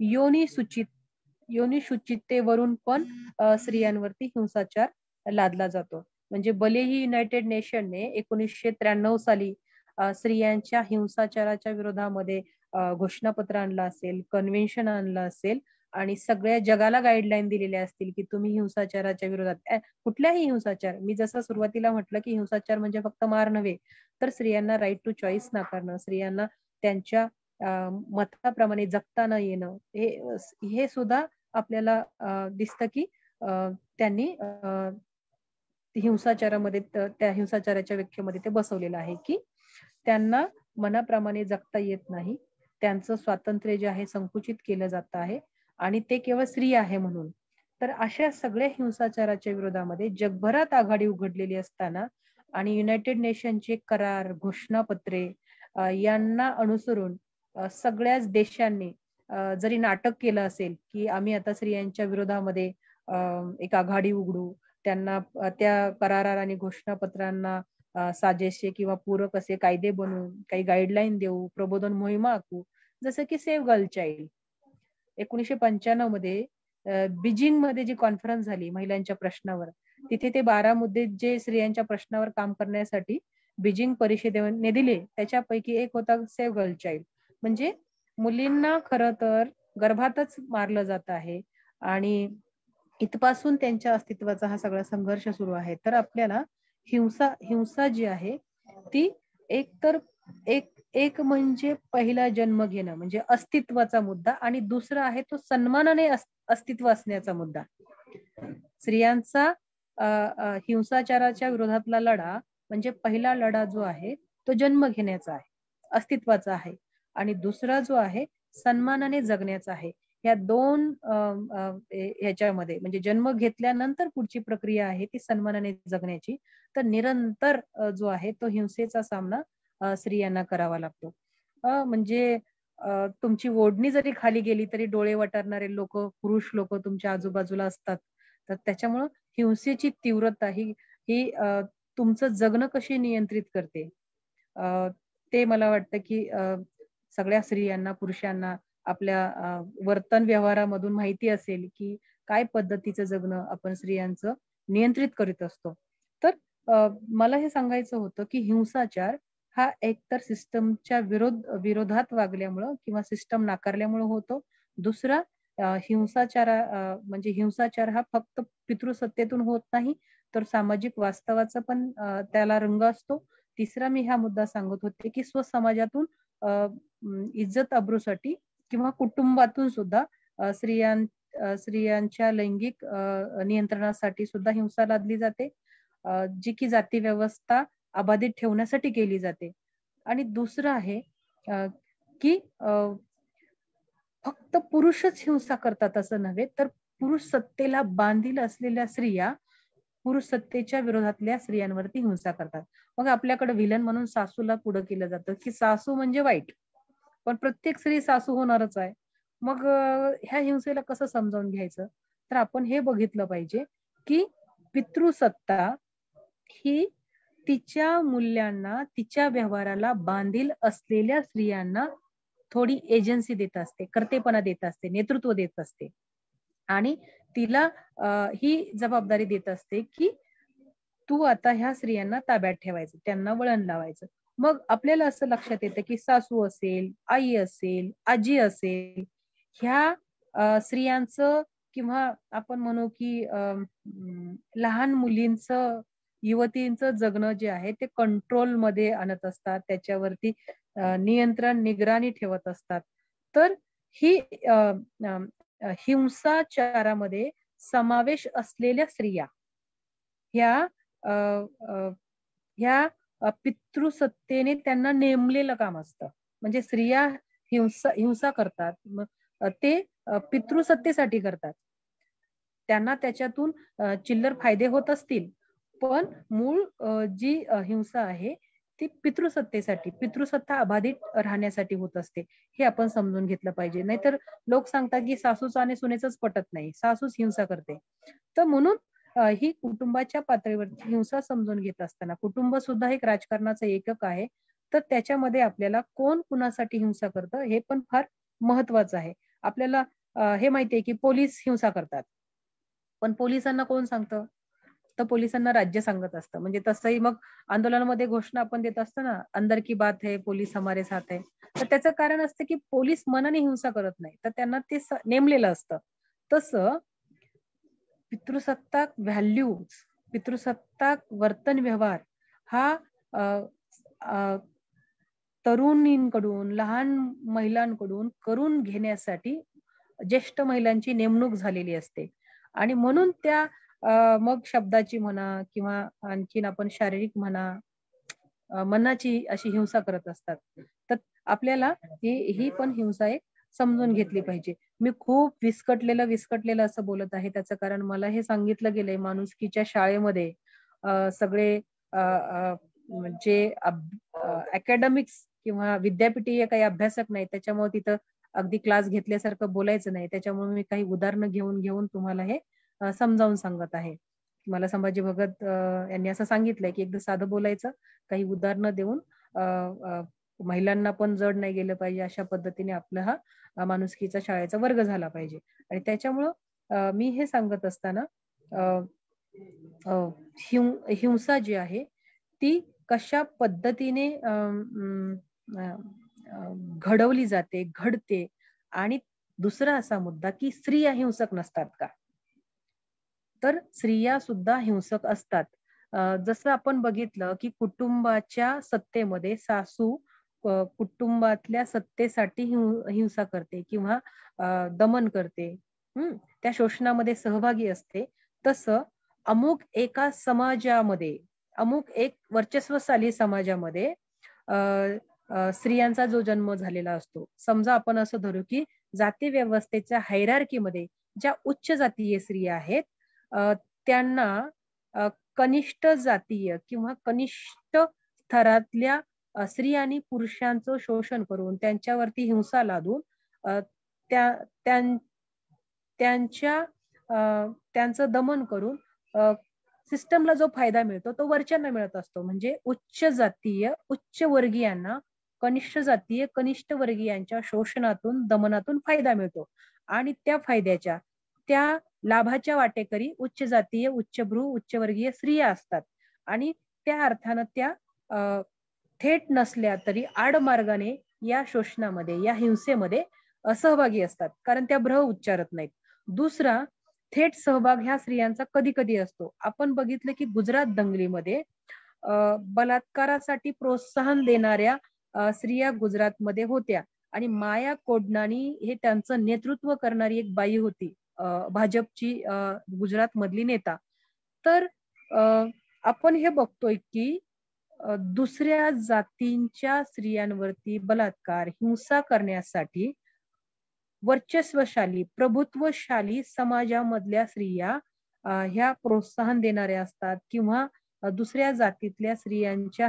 योनिशुचितेवरून पण स्त्रियांवरती हिंसाचार लादला जातो. म्हणजे भलेही युनायटेड नेशनने 1993 साली स्त्रियांच्या हिंसाचाराच्या विरोधामध्ये घोषणापत्र आणलं असेल, कन्व्हेन्शन आणलं असेल आणि सगळ्या जगाला गाईडलाईन दिलेल्या असतील की तुम्ही हिंसाचाराच्या विरोधात कुठल्याही हिंसाचार, मी जसं सुरुवातीला म्हटलं की हिंसाचार म्हणजे फक्त मार नव्हे, तर स्त्रियांना राईट टू चॉईस नाकारणं, स्त्रियांना त्यांच्या मताप्रमाणे जगता न येणं, हे सुद्धा आपल्याला दिसतं की त्यांनी हिंसाचारामध्ये, त्या हिंसाचाराच्या व्याख्येमध्ये ते बसवलेलं आहे की त्यांना मनाप्रमाणे जगता येत नाही, त्यांचं स्वातंत्र्य जे आहे संकुचित केलं जात आहे आणि ते केवळ स्त्री आहे म्हणून. तर अशा सगळ्या हिंसाचाराच्या विरोधामध्ये जगभरात आघाडी उघडलेली असताना आणि युनायटेड नेशनचे करार, घोषणापत्रे यांना अनुसरून सगळ्याच देशांनी जरी नाटक केलं असेल की आम्ही आता स्त्रियांच्या विरोधामध्ये एक आघाडी उघडू, त्यांना त्या करार आणि घोषणापत्रांना साजेसे किंवा पूरक असे कायदे बनवून काही गाईडलाईन देऊ, प्रबोधन मोहिमा आखू, जसं की सेव्ह गर्ल चाइल्ड 1995 मध्ये बीजिंग मध्ये जी कॉन्फरन्स झाली महिलांच्या प्रश्नावर, तिथे ते 12 मुद्दे जे स्त्रियांच्या प्रश्नावर काम करण्यासाठी बीजिंग परिषदेने दिले, त्याच्यापैकी एक होता सेव्ह गर्ल चाइल्ड. म्हणजे मुलींना खरं तर गर्भातच मारलं जात आहे आणि इथपासून त्यांच्या अस्तित्वाचा हा सगळा संघर्ष सुरू आहे. तर आपल्याला हिंसा जी आहे ती एक म्हणजे पहिला जन्म घेणं म्हणजे अस्तित्वाचा मुद्दा, आणि दुसरा आहे तो सन्मानाने अस्तित्व असण्याचा मुद्दा. स्त्रियांचा हिंसाचाराच्या विरोधातला लढा म्हणजे पहिला लढा जो आहे तो जन्म घेण्याचा आहे, अस्तित्वाचा आहे, आणि दुसरा जो आहे सन्मानाने जगण्याचा आहे. या दोन ह्याच्यामध्ये म्हणजे जन्म घेतल्यानंतर पुढची प्रक्रिया आहे ती सन्मानाने जगण्याची. तर निरंतर जो आहे तो हिंसेचा सामना स्त्रियांना करावा लागतो. म्हणजे तुमची ओढणी जरी खाली गेली तरी डोळे वटारणारे लोक, पुरुष लोक तुमच्या आजूबाजूला असतात. तर त्याच्यामुळं हिंसेची तीव्रता ही तुमचं जगणं कशी नियंत्रित करते, ते मला वाटतं की सगळ्या स्त्रियांना, पुरुषांना आपल्या वर्तन व्यवहारामधून माहिती असेल की काय पद्धतीचं जगणं आपण स्त्रियांचं नियंत्रित करीत असतो. तर मला हे सांगायचं होतं की हिंसाचार हा एकतर सिस्टमच्या विरोधात वागल्यामुळं किंवा सिस्टम नाकारल्यामुळं होतो. दुसरा म्हणजे हिंसाचार हा फक्त पितृसत्तेतून होत नाही, तर सामाजिक वास्तवाचा पण त्याला रंग असतो. तिसरा मी हा मुद्दा सांगत होते की स्वसमाजातून इज्जत अब्रूसाठी किंवा कुटुंबातून सुद्धा स्त्रियांच्या लैंगिक नियंत्रणासाठी सुद्धा हिंसा लादली जाते, जी की जाती व्यवस्था अबाधित ठेवण्यासाठी केली जाते. आणि दुसरं आहे की फक्त पुरुषच हिंसा करतात असं नव्हे, तर पुरुष सत्तेला बांधील असलेल्या स्त्रिया पुरुष सत्तेच्या विरोधातल्या स्त्रियांवरती हिंसा करतात. मग आपल्याकडे विलन म्हणून सासूला पुढे केलं जातं की सासू म्हणजे वाईट, पण प्रत्येक स्त्री सासू होणारच आहे. मग ह्या हिंसेला कसं समजावून घ्यायचं? तर आपण हे बघितलं पाहिजे की पितृसत्ता ही तिच्या मूल्यांना, तिच्या व्यवहाराला बांधील असलेल्या स्त्रियांना थोडी एजन्सी देत असते, कर्तेपणा देत असते, नेतृत्व देत असते, आणि तिला ही जबाबदारी देत असते की तू आता ह्या स्त्रियांना ताब्यात ठेवायचं, त्यांना वळण लावायचं. मग आपल्याला असं लक्षात येतं की सासू असेल, आई असेल, आजी असेल, ह्या स्त्रियांचं किंवा आपण म्हणू की लहान मुलींचं, युवतींचं जगणं जे आहे ते कंट्रोल मध्ये आणत असतात, त्याच्यावरती नियंत्रण, निगराणी ठेवत असतात. तर ही हिंसाचारामध्ये समावेश असलेल्या स्त्रिया ह्या पितृसत्तेने त्यांना नेमलेलं काम असतं. म्हणजे स्त्रिया हिंसा करतात, मग ते पितृसत्तेसाठी करतात. त्यांना त्याच्यातून चिल्लर फायदे होत असतील, पण मूळ जी हिंसा आहे ती पितृसत्तेसाठी, पितृसत्ता अबाधित राहण्यासाठी होत असते. हे आपण समजून घेतलं पाहिजे. नाहीतर लोक सांगतात की सासूचं आणि सुनेचंच पटत नाही, सासूच हिंसा करते. तर म्हणून ही कुटुंबाच्या पातळीवरची हिंसा समजून घेत असताना, कुटुंब सुद्धा एक राजकारणाचं एकक आहे, तर त्याच्यामध्ये आपल्याला कोण कुणासाठी हिंसा करतं हे पण फार महत्वाचं आहे. आपल्याला हे माहितीये की पोलीस हिंसा करतात, पण पोलिसांना कोण सांगतं? तर पोलिसांना राज्य सांगत असतं. म्हणजे तसंही मग आंदोलनामध्ये घोषणा आपण देत असतो ना, अंदर की बात है, पोलीस हमारे साथ है. तर त्याचं कारण असतं की पोलीस मनाने हिंसा करत नाही, तर त्यांना ते नेमलेलं असतं. तसं पितृसत्ताक व्हॅल्यूज, पितृसत्ताक वर्तन व्यवहार हा तरुणींकडून, लहान महिलांकडून करून घेण्यासाठी ज्येष्ठ महिलांची नेमणूक झालेली असते. आणि म्हणून त्या मग शब्दाची म्हणा किंवा आणखीन आपण शारीरिक म्हणा, मनाची अशी हिंसा करत असतात. तर आपल्याला ही पण हिंसा एक समजून घेतली पाहिजे. मी खूप विस्कटलेलं असं बोलत आहे. त्याचं कारण मला हे सांगितलं गेलंय माणुसकीच्या शाळेमध्ये सगळे जे अकॅडमिक्स किंवा विद्यापीठीय काही अभ्यासक नाही, त्याच्यामुळे तिथं अगदी क्लास घेतल्यासारखं बोलायचं नाही. त्याच्यामुळे मी काही उदाहरणं घेऊन तुम्हाला हे समजावून सांगत आहे. मला संभाजी भगत यांनी असं सांगितलंय की एकदा साधं बोलायचं, काही उदाहरणं देऊन महिलांना पण जड नाही गेलं पाहिजे, अशा पद्धतीने आपला हा माणुसकीचा शाळेचा वर्ग झाला पाहिजे. आणि त्याच्यामुळं मी हे सांगत असताना हिंसा जी आहे ती कशा पद्धतीने घडवली जाते, घडते. आणि दुसरा असा मुद्दा की स्त्रिया हिंसक नसतात का? तर स्त्रिया सुद्धा हिंसक असतात. जसं आपण बघितलं की कुटुंबाच्या सत्तेमध्ये सासू कुटुंबातल्या सत्तेसाठी हिंसा करते किंवा दमन करते, त्या शोषणामध्ये सहभागी असते. तसं अमुक एका समाजामध्ये, अमुक एक वर्चस्वशाली समाजामध्ये स्त्रियांचा जो जन्म झालेला असतो, समजा आपण असं धरू की जाती व्यवस्थेच्या हायरार्कीमध्ये ज्या उच्च जातीय स्त्रिया आहेत त्यांना कनिष्ठ जातीय किंवा कनिष्ठ स्तरातल्या स्त्री आणि पुरुषांचं शोषण करून त्यांच्यावरती हिंसा लादून त्यांचं दमन करून सिस्टमला जो फायदा मिळतो तो वरच्यांना मिळत असतो. म्हणजे उच्च जातीय उच्च वर्गीयांना कनिष्ठ जातीय कनिष्ठ वर्गीयांच्या शोषणातून दमनातून फायदा मिळतो आणि त्या फायद्याच्या त्या लाभाच्या वाटेकरी उच्च जातीय उच्चभ्रू उच्चवर्गीय स्त्रिया असतात. आणि त्या अर्थानं त्या थेट नसल्या तरी आडमार्गाने या शोषणामध्ये या हिंसेमध्ये सहभागी असतात, कारण त्या भ्र उच्चारत नाहीत. दुसरा थेट सहभाग ह्या स्त्रियांचा कधी कधी असतो. आपण बघितलं की गुजरात दंगलीमध्ये बलात्कारासाठी प्रोत्साहन देणाऱ्या स्त्रिया गुजरातमध्ये होत्या आणि माया कोडनानी हे त्यांचं नेतृत्व करणारी एक बाई होती, भाजपची गुजरात मधली नेता. तर आपण हे बघतोय की दुसऱ्या जातींच्या स्त्रियांवरती बलात्कार हिंसा करण्यासाठी वर्चस्वशाली प्रभुत्वशाली समाजामधल्या स्त्रिया ह्या प्रोत्साहन देणाऱ्या असतात किंवा दुसऱ्या जातीतल्या स्त्रियांच्या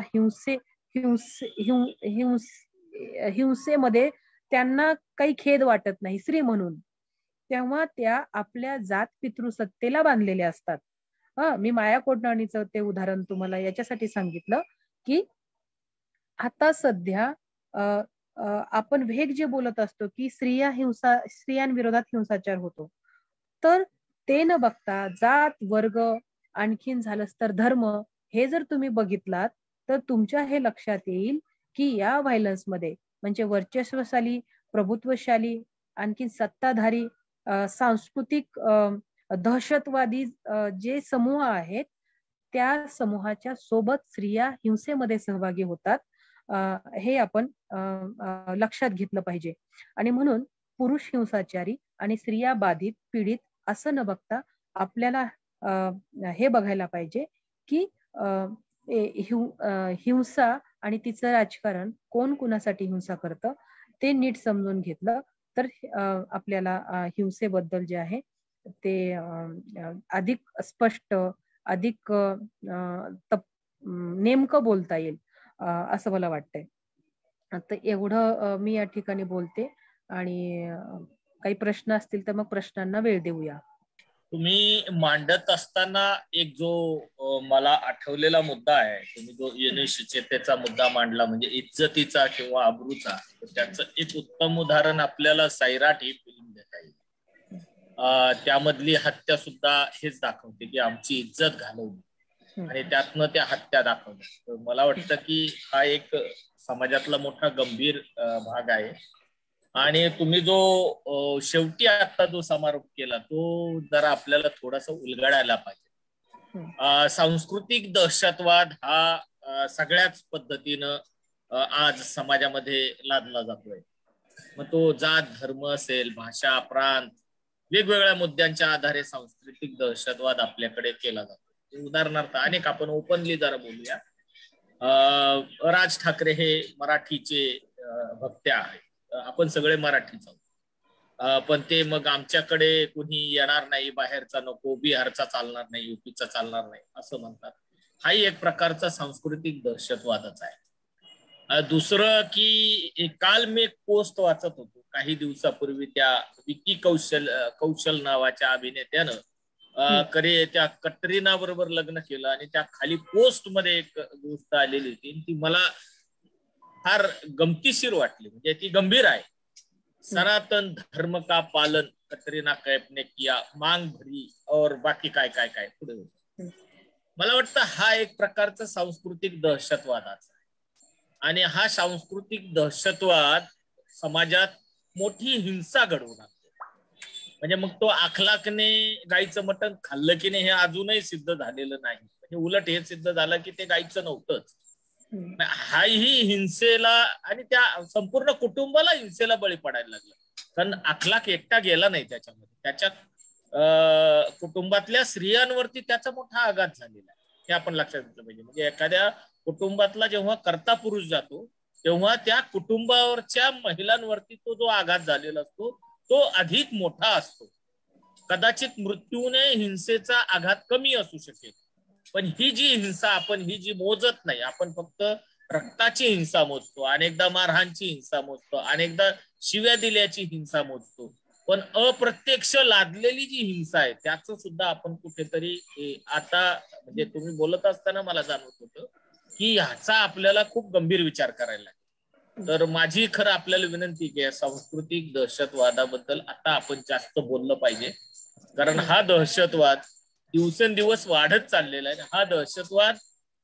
हिंसेमध्ये त्यांना काही खेद वाटत नाही स्त्री म्हणून, तेव्हा त्या आपल्या जात पितृसत्तेला बांधलेल्या असतात. मी माया कोडनानीचं ते उदाहरण तुम्हाला याच्यासाठी सांगितलं की आता सध्या आपण वेग जे बोलत असतो की स्त्रियांविरोधात हिंसाचार होतो, तर ते न बघता जात वर्ग आणखीन झालंच तर धर्म हे जर तुम्ही बघितलात तर तुमच्या हे लक्षात येईल की या व्हायलन्स मध्ये म्हणजे वर्चस्वशाली प्रभुत्वशाली आणखीन सत्ताधारी सांस्कृतिक दहशतवादी जे समूह आहेत त्या समूहाच्या सोबत स्त्रिया हिंसेमध्ये सहभागी होतात, हे आपण लक्षात घेतलं पाहिजे. आणि म्हणून पुरुष हिंसाचारी आणि स्त्रिया बाधित पीडित असं न बघता आपल्याला हे बघायला पाहिजे की हिंसा आणि तिचं राजकारण कोण कुणासाठी हिंसा करतं ते नीट समजून घेतलं तर आपल्याला हिंसेबद्दल जे आहे ते अधिक स्पष्ट अधिक नेमकं बोलता येईल असं मला वाटतंय. आता एवढं मी या ठिकाणी बोलते आणि काही प्रश्न असतील तर मग प्रश्नांना वेळ देऊया. तुम्ही मांडत असताना एक जो मला आठवलेला मुद्दा आहे, तुम्ही जो यशस्वीतेचा मुद्दा मांडला म्हणजे इज्जतीचा किंवा अब्रूचा, त्याचं एक उत्तम उदाहरण आपल्याला सैराट ही फिल्म देता येईल. त्यामधली हत्या सुद्धा हेच दाखवते की आमची इज्जत घालवली आणि त्यातनं त्या हत्या दाखवल्या. तर मला वाटतं की हा एक समाजातला मोठा गंभीर भाग आहे. आणि तुम्ही जो शेवटी आता जो समारोप केला तो जरा आपल्याला थोडासा उलगडायला पाहिजे. सांस्कृतिक दहशतवाद हा सगळ्याच पद्धतीनं आज समाजामध्ये लादला जातोय. मग तो जात, धर्म असेल, भाषा, प्रांत, वेगवेगळ्या मुद्द्यांच्या आधारे सांस्कृतिक दहशतवाद आपल्याकडे केला जातो. उदाहरणार्थ अनेक आपण ओपनली जरा बोलूया. राज ठाकरे हे मराठीचे वक्ते आहेत. आपण सगळे मराठीच आहोत, पण ते मग आमच्याकडे कुणी येणार नाही, बाहेरचा नको, बिहारचा चालणार नाही, युपीचा चालणार नाही असं म्हणतात. हाही एक प्रकारचा सांस्कृतिक दहशतवादच आहे. दुसरं की काल मी एक पोस्ट वाचत होतो काही दिवसापूर्वी, त्या विकी कौशल नावाच्या अभिनेत्यानं त्या कटरीना बरोबर लग्न केलं आणि त्या खाली पोस्ट मध्ये एक गोष्ट आलेली होती, ती मला फार गमतीशीर वाटली. म्हणजे ती गंभीर आहे. सनातन धर्म का पालन कटरीना कैफ ने किया, मांग भरी और बाकी काय काय काय पुढे होतं. मला वाटतं हा एक प्रकारचा सांस्कृतिक दहशतवादाचा आहे आणि हा सांस्कृतिक दहशतवाद समाजात मोठी हिंसा घडवून आणतो. म्हणजे मग तो अखलाकने गाईचं मटण खाल्लं की नाही हे अजूनही सिद्ध झालेलं नाही. म्हणजे उलट हे सिद्ध झालं की ते गाईचं नव्हतंच. हाही हिंसेला आणि त्या संपूर्ण कुटुंबाला हिंसेला बळी पडायला लागलं. कारण अखलाक एकटा गेला नाही त्याच्यामध्ये, त्याच्या कुटुंबातल्या स्त्रियांवरती त्याचा मोठा आघात झालेला आहे. हे आपण लक्षात घेतलं पाहिजे. म्हणजे एखाद्या कुटुंबातला जेव्हा कर्ता पुरुष जातो तेव्हा त्या कुटुंबावरच्या महिलांवरती तो जो आघात झालेला असतो तो अधिक मोठा असतो. कदाचित मृत्यूने हिंसेचा आघात कमी असू शकेल, पण ही जी हिंसा आपण ही जी मोजत नाही, आपण फक्त रक्ताची हिंसा मोजतो, अनेकदा मारहाणची हिंसा मोजतो, अनेकदा शिव्या दिल्याची हिंसा मोजतो, पण अप्रत्यक्ष लादलेली जी हिंसा आहे त्याचं सुद्धा आपण कुठेतरी आता म्हणजे तुम्ही बोलत असताना मला जाणवत होतं की ह्याचा आपल्याला खूप गंभीर विचार करायला लागेल. तर माझी खरं आपल्याला विनंती की सांस्कृतिक दहशतवादाबद्दल आता आपण जास्त बोललं पाहिजे, कारण हा दहशतवाद दिवसेंदिवस वाढत चाललेला आहे. हा दहशतवाद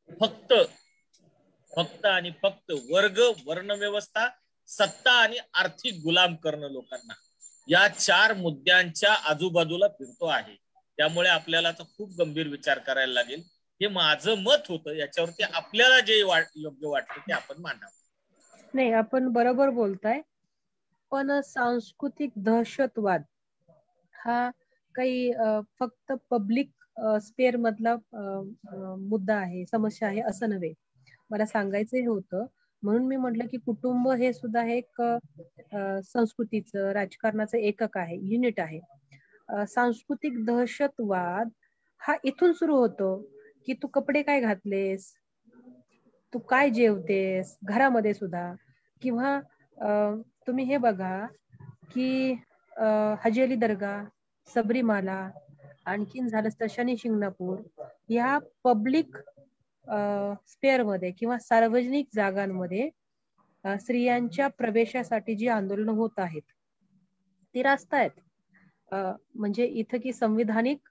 फक्त आणि फक्त वर्ग, वर्णव्यवस्था, सत्ता आणि आर्थिक गुलाम करणं लोकांना, या 4 मुद्द्यांच्या आजूबाजूला फिरतो आहे. त्यामुळे आपल्याला खूप गंभीर विचार करायला लागेल. हे माझं मत होतं, याच्यावरती आपल्याला जे योग्य वाटतं ते आपण मांडावं. नाही, आपण बरोबर बोलताय, पण सांस्कृतिक दहशतवाद हा काही फक्त पब्लिक स्पेअर मधला मुद्दा आहे, समस्या आहे असं नव्हे. मला सांगायचं हे होतं, म्हणून मी म्हटलं की कुटुंब हे सुद्धा एक संस्कृतीचं, राजकारणाचं एकक आहे, युनिट आहे. सांस्कृतिक दहशतवाद हा इथून सुरू होतो की तू कपडे काय घातलेस, तू काय जेवतेस, घरामध्ये सुद्धा. किंवा तुम्ही हे बघा की हजी अली दर्गा, सबरीमाला, आणखीन झालं तर शनी शिंगणापूर, या पब्लिक स्पेअर मध्ये किंवा सार्वजनिक जागांमध्ये स्त्रियांच्या प्रवेशासाठी जी आंदोलन होत आहेत ती रास्तायत. म्हणजे इथं की संविधानिक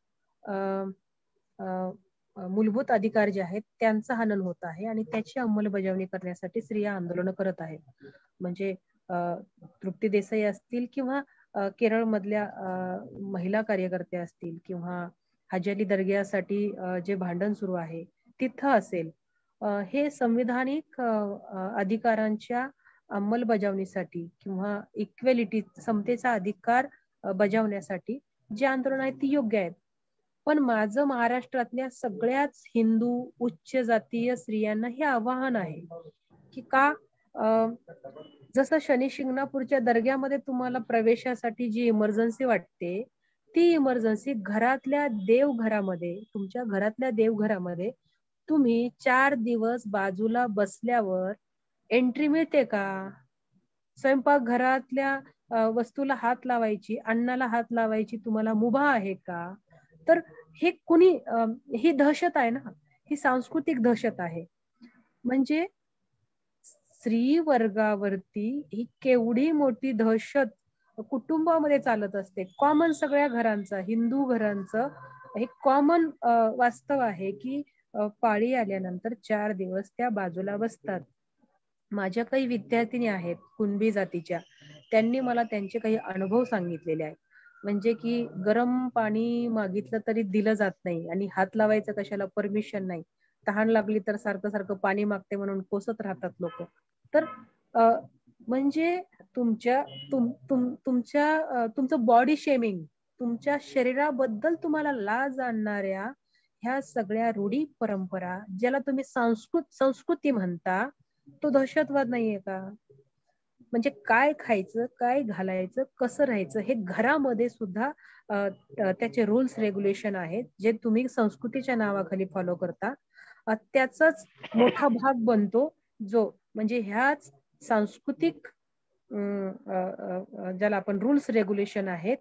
मूलभूत अधिकार जे आहेत त्यांचं हनन होत आहे आणि त्याची अंमलबजावणी करण्यासाठी स्त्रिया आंदोलन करत आहेत. म्हणजे तृप्ती देसाई असतील किंवा केरळ मधल्या महिला कार्यकर्त्या असतील किंवा हजी अली दर्ग्यासाठी जे भांडण सुरू आहे तिथं असेल, हे संविधानिक अधिकारांच्या अंमलबजावणीसाठी किंवा इक्वेलिटी, समतेचा अधिकार बजावण्यासाठी जे आंदोलन आहेत ती योग्य आहेत. पण माझं महाराष्ट्रातल्या सगळ्याच हिंदू उच्च जातीय स्त्रियांना हे आवाहन आहे की का जसं शनी शिंगणापूरच्या दर्ग्यामध्ये तुम्हाला प्रवेशासाठी जी इमर्जन्सी वाटते, ती इमर्जन्सी घरातल्या देवघरामध्ये, तुमच्या घरातल्या देवघरामध्ये तुम्ही 4 दिवस बाजूला बसल्यावर एंट्री मिळते का? स्वयंपाक घरातल्या वस्तूला हात लावायची, अन्नाला हात लावायची तुम्हाला मुभा आहे का? तर हे कुणी, ही दहशत आहे ना, ही सांस्कृतिक दहशत आहे. म्हणजे स्त्री वर्गावरती ही केवढी मोठी दहशत कुटुंबामध्ये चालत असते, कॉमन सगळ्या घरांचं, हिंदू घरांचं हे कॉमन वास्तव आहे की पाळी आल्यानंतर 4 दिवस त्या बाजूला बसतात. माझ्या काही विद्यार्थिनी आहेत कुणबी जातीच्या, त्यांनी मला त्यांचे काही अनुभव सांगितलेले आहेत. म्हणजे की गरम पाणी मागितलं तरी दिलं जात नाही आणि हात लावायचं कशाला परमिशन नाही. तहान लागली तर सारखं सारखं पाणी मागते म्हणून कोसत राहतात लोक. तर म्हणजे तुमचं बॉडी शेमिंग, तुमच्या शरीराबद्दल तुम्हाला लाज आणणाऱ्या ह्या सगळ्या रूढी परंपरा, ज्याला तुम्ही संस्कृती म्हणता, तो दहशतवाद नाहीये का? म्हणजे काय खायचं, काय घालायचं, कसं राहायचं, हे घरामध्ये सुद्धा त्याचे रूल्स रेग्युलेशन आहेत जे तुम्ही संस्कृतीच्या नावाखाली फॉलो करता. त्याचाच मोठा भाग बनतो जो म्हणजे ह्याच सांस्कृतिक ज्याला आपण रूल्स रेग्युलेशन आहेत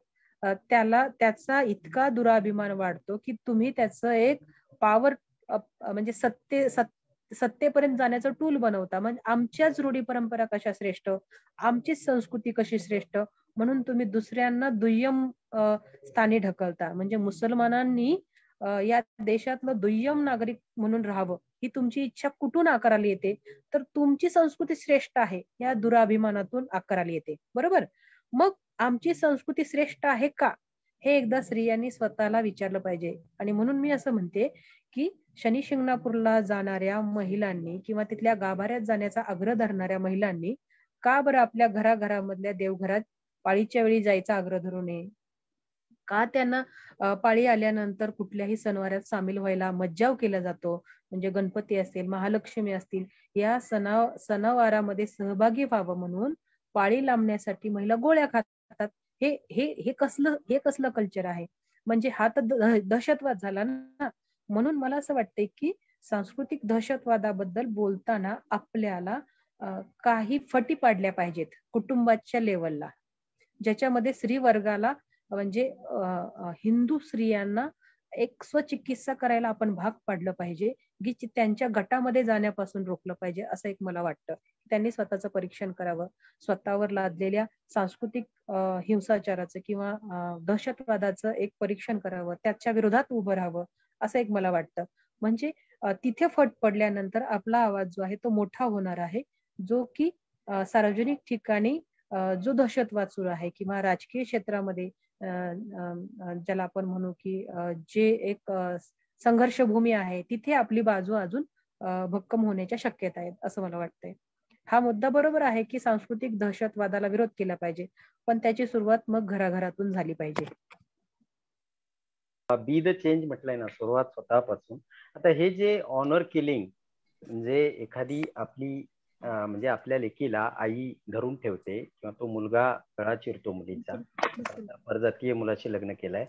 त्याचा इतका दुराभिमान वाढतो की तुम्ही त्याचं एक पॉवर म्हणजे सत्तेपर्यंत जाण्याचं टूल बनवता. म्हणजे आमच्याच रूढी परंपरा कशा श्रेष्ठ, आमचीच संस्कृती कशी श्रेष्ठ म्हणून तुम्ही दुसऱ्यांना दुय्यम स्थानी ढकलता. म्हणजे मुसलमानांनी या देशातलं दुय्यम नागरिक म्हणून राहावं ही तुमची इच्छा कुठून आकाराला येते? तर तुमची संस्कृती श्रेष्ठ आहे या दुराभिमानातून आकाराला येते. बरोबर? मग आमची संस्कृती श्रेष्ठ आहे का हे एकदा स्त्रियांनी स्वतःला विचारलं पाहिजे. आणि म्हणून मी असं म्हणते की शनी शिंगणापूरला जाणाऱ्या महिलांनी किंवा तिथल्या गाभाऱ्यात जाण्याचा आग्रह धरणाऱ्या महिलांनी का बरं आपल्या घराघरामधल्या देवघरात पाळीच्या वेळी जायचा आग्रह धरू नये? का त्यांना पाळी आल्यानंतर कुठल्याही सणवारात सामील व्हायला मज्जाव केला जातो? म्हणजे गणपती असतील, महालक्ष्मी असतील, या सणवारामध्ये सहभागी व्हावं म्हणून पाळी लांबण्यासाठी महिला गोळ्या खातात. हे कसलं कल्चर आहे? म्हणजे हा तर दहशतवाद झाला ना. म्हणून मला असं वाटतंय की सांस्कृतिक दहशतवादाबद्दल बोलताना आपल्याला काही फटी पाडल्या पाहिजेत कुटुंबाच्या लेवलला, ज्याच्यामध्ये स्त्री वर्गाला म्हणजे हिंदू स्त्रियांना एक स्वचिकित्सा करायला आपण भाग पाडलं पाहिजे, की त्यांच्या गटामध्ये जाण्यापासून रोखलं पाहिजे, असं एक मला वाटतं. त्यांनी स्वतःचं परीक्षण करावं, स्वतःवर लादलेल्या सांस्कृतिक हिंसाचाराचं किंवा दहशतवादाचं एक परीक्षण करावं, त्याच्या विरोधात उभं राहावं, असं एक मला वाटतं. म्हणजे तिथे फट पडल्यानंतर आपला आवाज जो आहे तो मोठा होणार आहे, जो की सार्वजनिक ठिकाणी जो दहशतवाद सुरू आहे किंवा राजकीय क्षेत्रामध्ये ज्याला आपण म्हणू की जे एक संघर्षभूमी आहे तिथे आपली बाजू अजून भक्कम होण्याच्या शक्यता आहेत असं मला वाटतंय. हा मुद्दा बरोबर आहे की सांस्कृतिक दहशतवादाला विरोध केला पाहिजे, पण त्याची सुरुवात मग घराघरातून झाली पाहिजे. बी द चेंज म्हटलंय ना, सुरुवात स्वतःपासून. आता हे जे ऑनर किलिंग म्हणजे एखादी आपली म्हणजे आपल्या लेकीला आई धरून ठेवते किंवा तो मुलगा गळा चिरतो मुलीचा, परजातीय मुलाशी लग्न केलंय,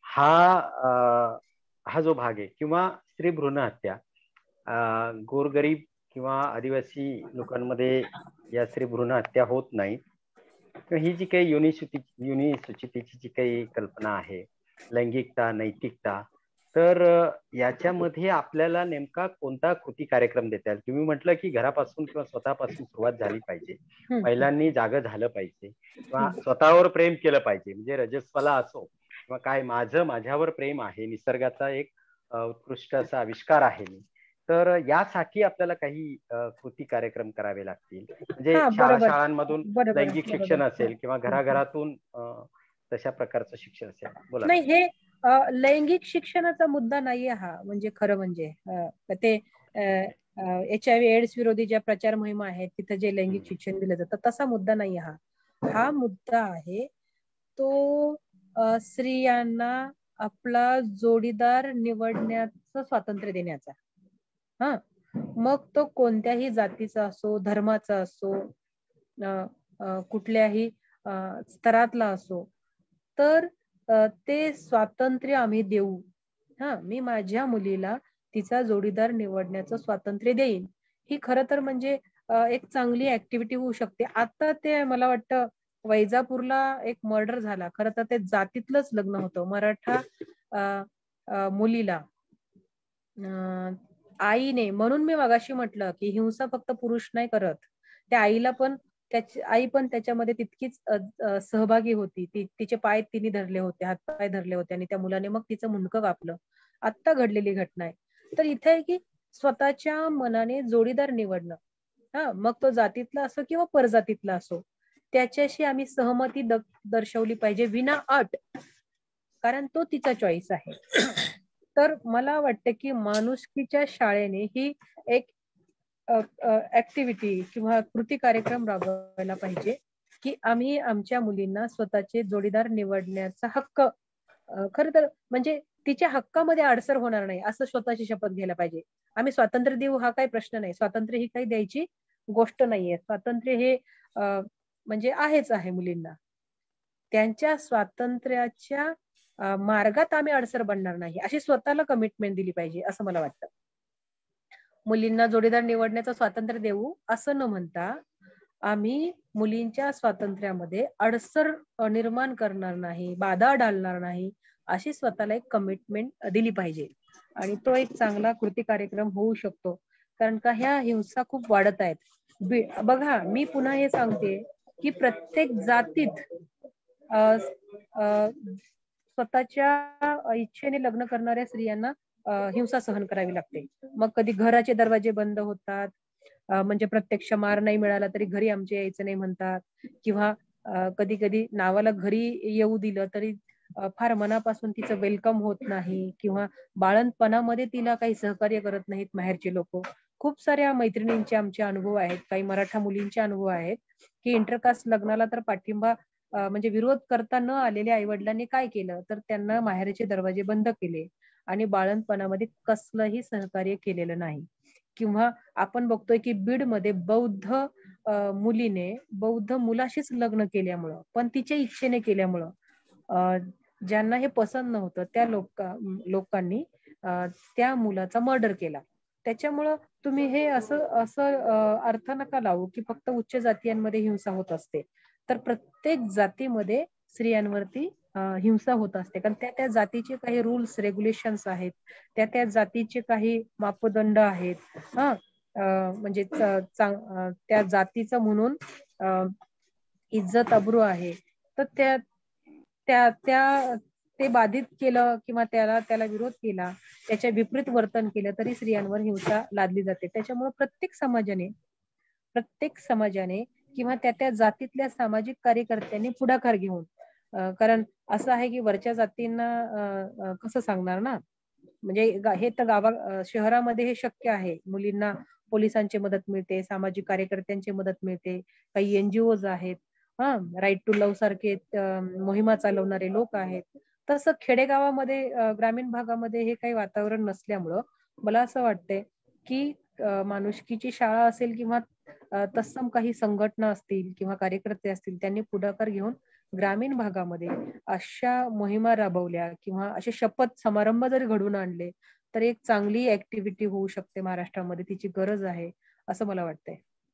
हा जो भाग आहे, किंवा स्त्री भ्रूण हत्या, गोरगरीब किंवा आदिवासी लोकांमध्ये या स्त्री भ्रूण हत्या होत नाही. ही जी काही युनिसूचितेची जी काही कल्पना आहे, लैंगिकता, नैतिकता, तर याच्यामध्ये आपल्याला नेमका कोणता कृती कार्यक्रम देता येईल? तुम्ही म्हटलं की घरापासून किंवा स्वतःपासून सुरुवात झाली पाहिजे, महिलांनी जागं झालं पाहिजे किंवा स्वतःवर प्रेम केलं पाहिजे. म्हणजे रजस्वाला असो किंवा काय, माझ्यावर प्रेम आहे, निसर्गाचा एक उत्कृष्ट असा आविष्कार आहे मी, तर यासाठी आपल्याला काही कृती कार्यक्रम करावे लागतील. म्हणजे शाळांमधून लैंगिक शिक्षण असेल किंवा घराघरातून तशा प्रकारचं शिक्षण असेल. बोला. नाही, हे लैंगिक शिक्षणाचा मुद्दा नाहीये हा. म्हणजे खरं म्हणजे ते HIV एड्स विरोधी ज्या प्रचार मोहिमा आहेत तिथे जे लैंगिक शिक्षण दिलं जातं तसा मुद्दा नाहीये हा. हा मुद्दा आहे तो स्त्रियांना आपला जोडीदार निवडण्याचं स्वातंत्र्य देण्याचा. हा, मग तो कोणत्याही जातीचा असो, धर्माचा असो, कुठल्याही स्तरातला असो, तर ते स्वातंत्र्य आम्ही देऊ. मी माझ्या मुलीला तिचा जोडीदार निवडण्याचं स्वातंत्र्य देईन. ही खरं तर म्हणजे एक चांगली ऍक्टिव्हिटी होऊ शकते. आता ते मला वाटतं वैजापूरला एक मर्डर झाला, खरं तर ते जातीतलंच लग्न होतं. मराठा मुलीला आईने, म्हणून मी मगाशी म्हटलं की हिंसा फक्त पुरुष नाही करत, त्या आईला पण त्याची आई पण त्याच्यामध्ये तितकीच सहभागी होती. तिचे पाय तिने धरले होते, हातपाय धरले होते आणि त्या मुलाने मग तिचं मुंडकं कापलं. आत्ता घडलेली घटना आहे. तर इथे आहे की स्वतःच्या मनाने जोडीदार निवडणं, मग तो जातीतला असो किंवा परजातीतला असो, त्याच्याशी आम्ही सहमती दर्शवली पाहिजे विना अट, कारण तो तिचा चॉईस आहे. तर मला वाटतं की माणुसकीच्या शाळेने ही एक ऍक्टिव्हिटी किंवा कृती कार्यक्रम राबवायला पाहिजे की आम्ही आमच्या मुलींना स्वतःचे जोडीदार निवडण्याचा हक्क, खर तर म्हणजे तिच्या हक्कामध्ये अडसर होणार नाही असं स्वतःची शपथ घ्यायला पाहिजे. आम्ही स्वातंत्र्य देऊ हा काही प्रश्न नाही, स्वातंत्र्य ही काही द्यायची गोष्ट नाहीये. स्वातंत्र्य हे म्हणजे आहेच आहे मुलींना. त्यांच्या स्वातंत्र्याच्या मार्गात आम्ही अडसर बनणार नाही अशी स्वतःला कमिटमेंट दिली पाहिजे असं मला वाटतं. मुलींना जोडीदार निवडण्याचं स्वातंत्र्य देऊ असं न म्हणता आम्ही मुलींच्या स्वातंत्र्यामध्ये अडसर निर्माण करणार नाही, बाधा डालणार नाही अशी स्वतःला एक कमिटमेंट दिली पाहिजे. आणि तो एक चांगला कृती कार्यक्रम होऊ शकतो. कारण का ह्या हिंसा खूप वाढत आहेत. बघा, मी पुन्हा हे सांगते की प्रत्येक जातीत स्वतःच्या इच्छेने लग्न करणाऱ्या स्त्रियांना हिंसा सहन करावी लागते. मग कधी घराचे दरवाजे बंद होतात, म्हणजे प्रत्यक्ष मार नाही मिळाला तरी घरी आमचे यायचं नाही म्हणतात, किंवा कधी कधी नावाला घरी येऊ दिलं तरी फार मनापासून तिचं वेलकम होत नाही, किंवा बाळंतपणामध्ये तिला काही सहकार्य करत नाहीत माहेरचे लोक. खूप साऱ्या मैत्रिणींचे आमचे अनुभव आहेत, काही मराठा मुलींचे अनुभव आहेत की इंटरकास्ट लग्नाला तर पाठिंबा म्हणजे विरोध करता न आलेल्या आई वडिलांनी काय केलं तर त्यांना माहेरचे दरवाजे बंद केले आणि बाळंतपणामध्ये कसलंही सहकार्य केलेलं नाही. किंवा आपण बघतोय की बीडमध्ये बौद्ध मुलीने बौद्ध मुलाशीच लग्न केल्यामुळं, पण तिच्या इच्छेने केल्यामुळं ज्यांना हे पसंत नव्हतं त्या लोकांनी त्या मुलाचा मर्डर केला. त्याच्यामुळं तुम्ही हे असं अर्थ नका लावू की फक्त उच्च जातीयांमध्ये हिंसा होत असते. तर प्रत्येक जातीमध्ये स्त्रियांवरती हिंसा होत असते, कारण त्या त्या जातीचे काही रूल्स रेग्युलेशन्स आहेत, त्या त्या जातीचे काही मापदंड आहेत. म्हणजे त्या जातीचं म्हणून इज्जत अब्रू आहे, तर ते बाधित केलं किंवा त्याला विरोध केला, त्याच्या विपरीत वर्तन केलं तरी स्त्रियांवर हिंसा लादली जाते. त्याच्यामुळे प्रत्येक समाजाने किंवा त्या त्या जातीतल्या सामाजिक कार्यकर्त्यांनी पुढाकार घेऊन, कारण असं आहे की वरच्या जातींना कसं सांगणार ना, म्हणजे हे तर शहरामध्ये हे शक्य आहे, मुलींना पोलिसांची मदत मिळते, सामाजिक कार्यकर्त्यांची मदत मिळते, काही एनजीओज आहेत, राईट टू लव्ह सारखे मोहिमा चालवणारे लोक आहेत. तसं खेडेगावामध्ये ग्रामीण भागामध्ये हे काही वातावरण नसल्यामुळं मला असं वाटतंय की माणुसकीची शाळा असेल किंवा तत्सम काही संघटना असतील किंवा कार्यकर्ते असतील, त्यांनी पुढाकार घेऊन ग्रामीण भागामध्ये अशा मोहिमा राबवल्या किंवा असे शपथ समारंभ जरी घडवून आणले तर एक चांगली ऍक्टिव्हिटी होऊ शकते महाराष्ट्रामध्ये. तिची गरज आहे असं मला वाटतंय.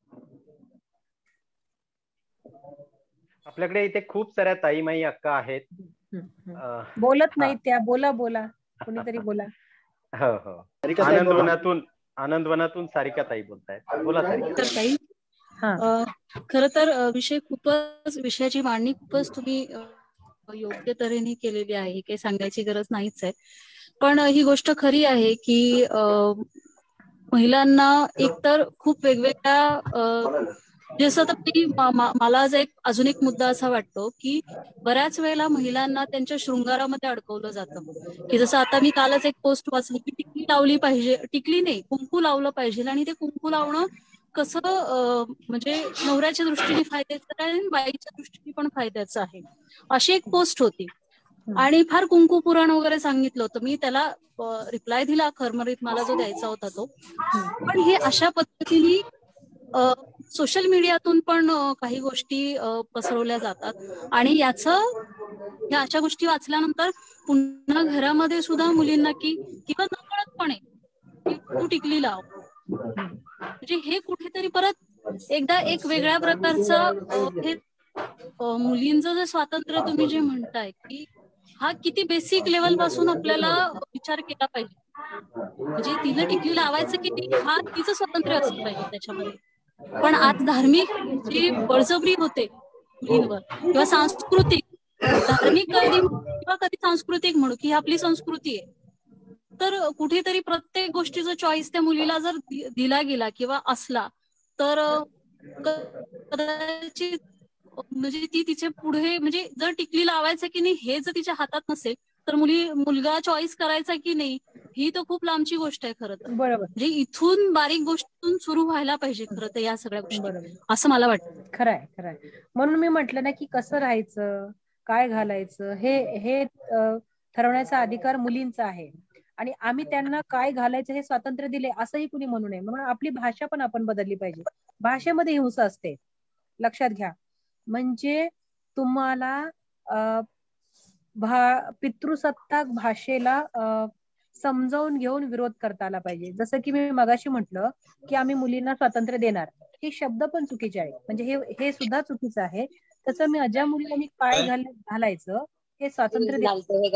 आपल्याकडे इथे खूप साऱ्या ताईमाई अक्का आहेत, बोलत नाही त्या. बोला कोणीतरी बोला. हो हो, आनंदवनातून सारिका ताई बोलतायत. बोला सारिका ताई. खर तर विषयाची मांडणी खूपच तुम्ही योग्य तऱ्हेने केलेली आहे, काही सांगायची गरज नाहीच आहे. पण ही गोष्ट खरी आहे की महिलांना एकतर खूप वेगवेगळ्या जसं मला अजून एक मुद्दा असा वाटतो की बऱ्याच वेळेला महिलांना त्यांच्या शृंगारामध्ये अडकवलं जातं. की जसं आता मी कालच एक पोस्ट वाचली की टिकली लावली पाहिजे, टिकली नाही कुंकू लावलं पाहिजे, आणि ते कुंकू लावणं कसं म्हणजे नवऱ्याच्या दृष्टीने फायद्याचं आहे आणि बाईच्या दृष्टीने पण फायद्याचं आहे, अशी एक पोस्ट होती. आणि फार कुंकू पुराण वगैरे सांगितलं होतं. मी त्याला रिप्लाय दिला खरमरीत मला जो द्यायचा होता तो. पण हे अशा पद्धतीने सोशल मीडियातून पण काही गोष्टी पसरवल्या जातात, आणि या अशा गोष्टी वाचल्यानंतर पुन्हा घरामध्ये सुद्धा मुलींना किंवा नकळतपणे तू टिकली लाव, म्हणजे हे कुठेतरी परत एकदा एक वेगळ्या प्रकारचं हे मुलींचं जे स्वातंत्र्य तुम्ही जे म्हणताय की हा किती बेसिक लेवल पासून आपल्याला विचार केला पाहिजे. म्हणजे तिला टिकली लावायचं की हा तिचं स्वातंत्र्य असलं पाहिजे त्याच्यामध्ये. पण आज धार्मिक जी बळजबरी होते मुलींवर किंवा सांस्कृतिक, धार्मिक कधी किंवा कधी सांस्कृतिक म्हणू की ही आपली संस्कृती आहे, तर कुठेतरी प्रत्येक गोष्टीचा चॉईस त्या मुलीला जर दिला गेला किंवा असला तर कदाचित म्हणजे ती तिचे पुढे म्हणजे जर टिकली लावायचं की नाही हे जर तिच्या हातात नसेल तर मुलगा चॉईस करायचा की नाही ही तर खूप लांबची गोष्ट आहे खरं तर. बरोबर. म्हणजे इथून बारीक गोष्टीतून सुरू व्हायला पाहिजे खरं तर या सगळ्या गोष्टी, असं मला वाटतं. खरंय खरंय. म्हणून मी म्हटलं ना की कसं राहायचं, काय घालायचं हे ठरवण्याचा अधिकार मुलींचा आहे आणि आम्ही त्यांना काय घालायचं हे स्वातंत्र्य दिले असंही कुणी म्हणू नये. म्हणून आपली भाषा पण आपण बदलली पाहिजे. भाषेमध्ये हिंसा असते, लक्षात घ्या. म्हणजे तुम्हाला पितृसत्ताक भाषेला समजावून घेऊन विरोध करता आला पाहिजे. जसं की मी मगाशी म्हटलं की आम्ही मुलींना स्वातंत्र्य देणार, हे शब्द पण चुकीचे आहे. म्हणजे हे सुद्धा चुकीचं आहे. तसं मी ज्या मुलीला मी काय घालायचं हे स्वातंत्र्य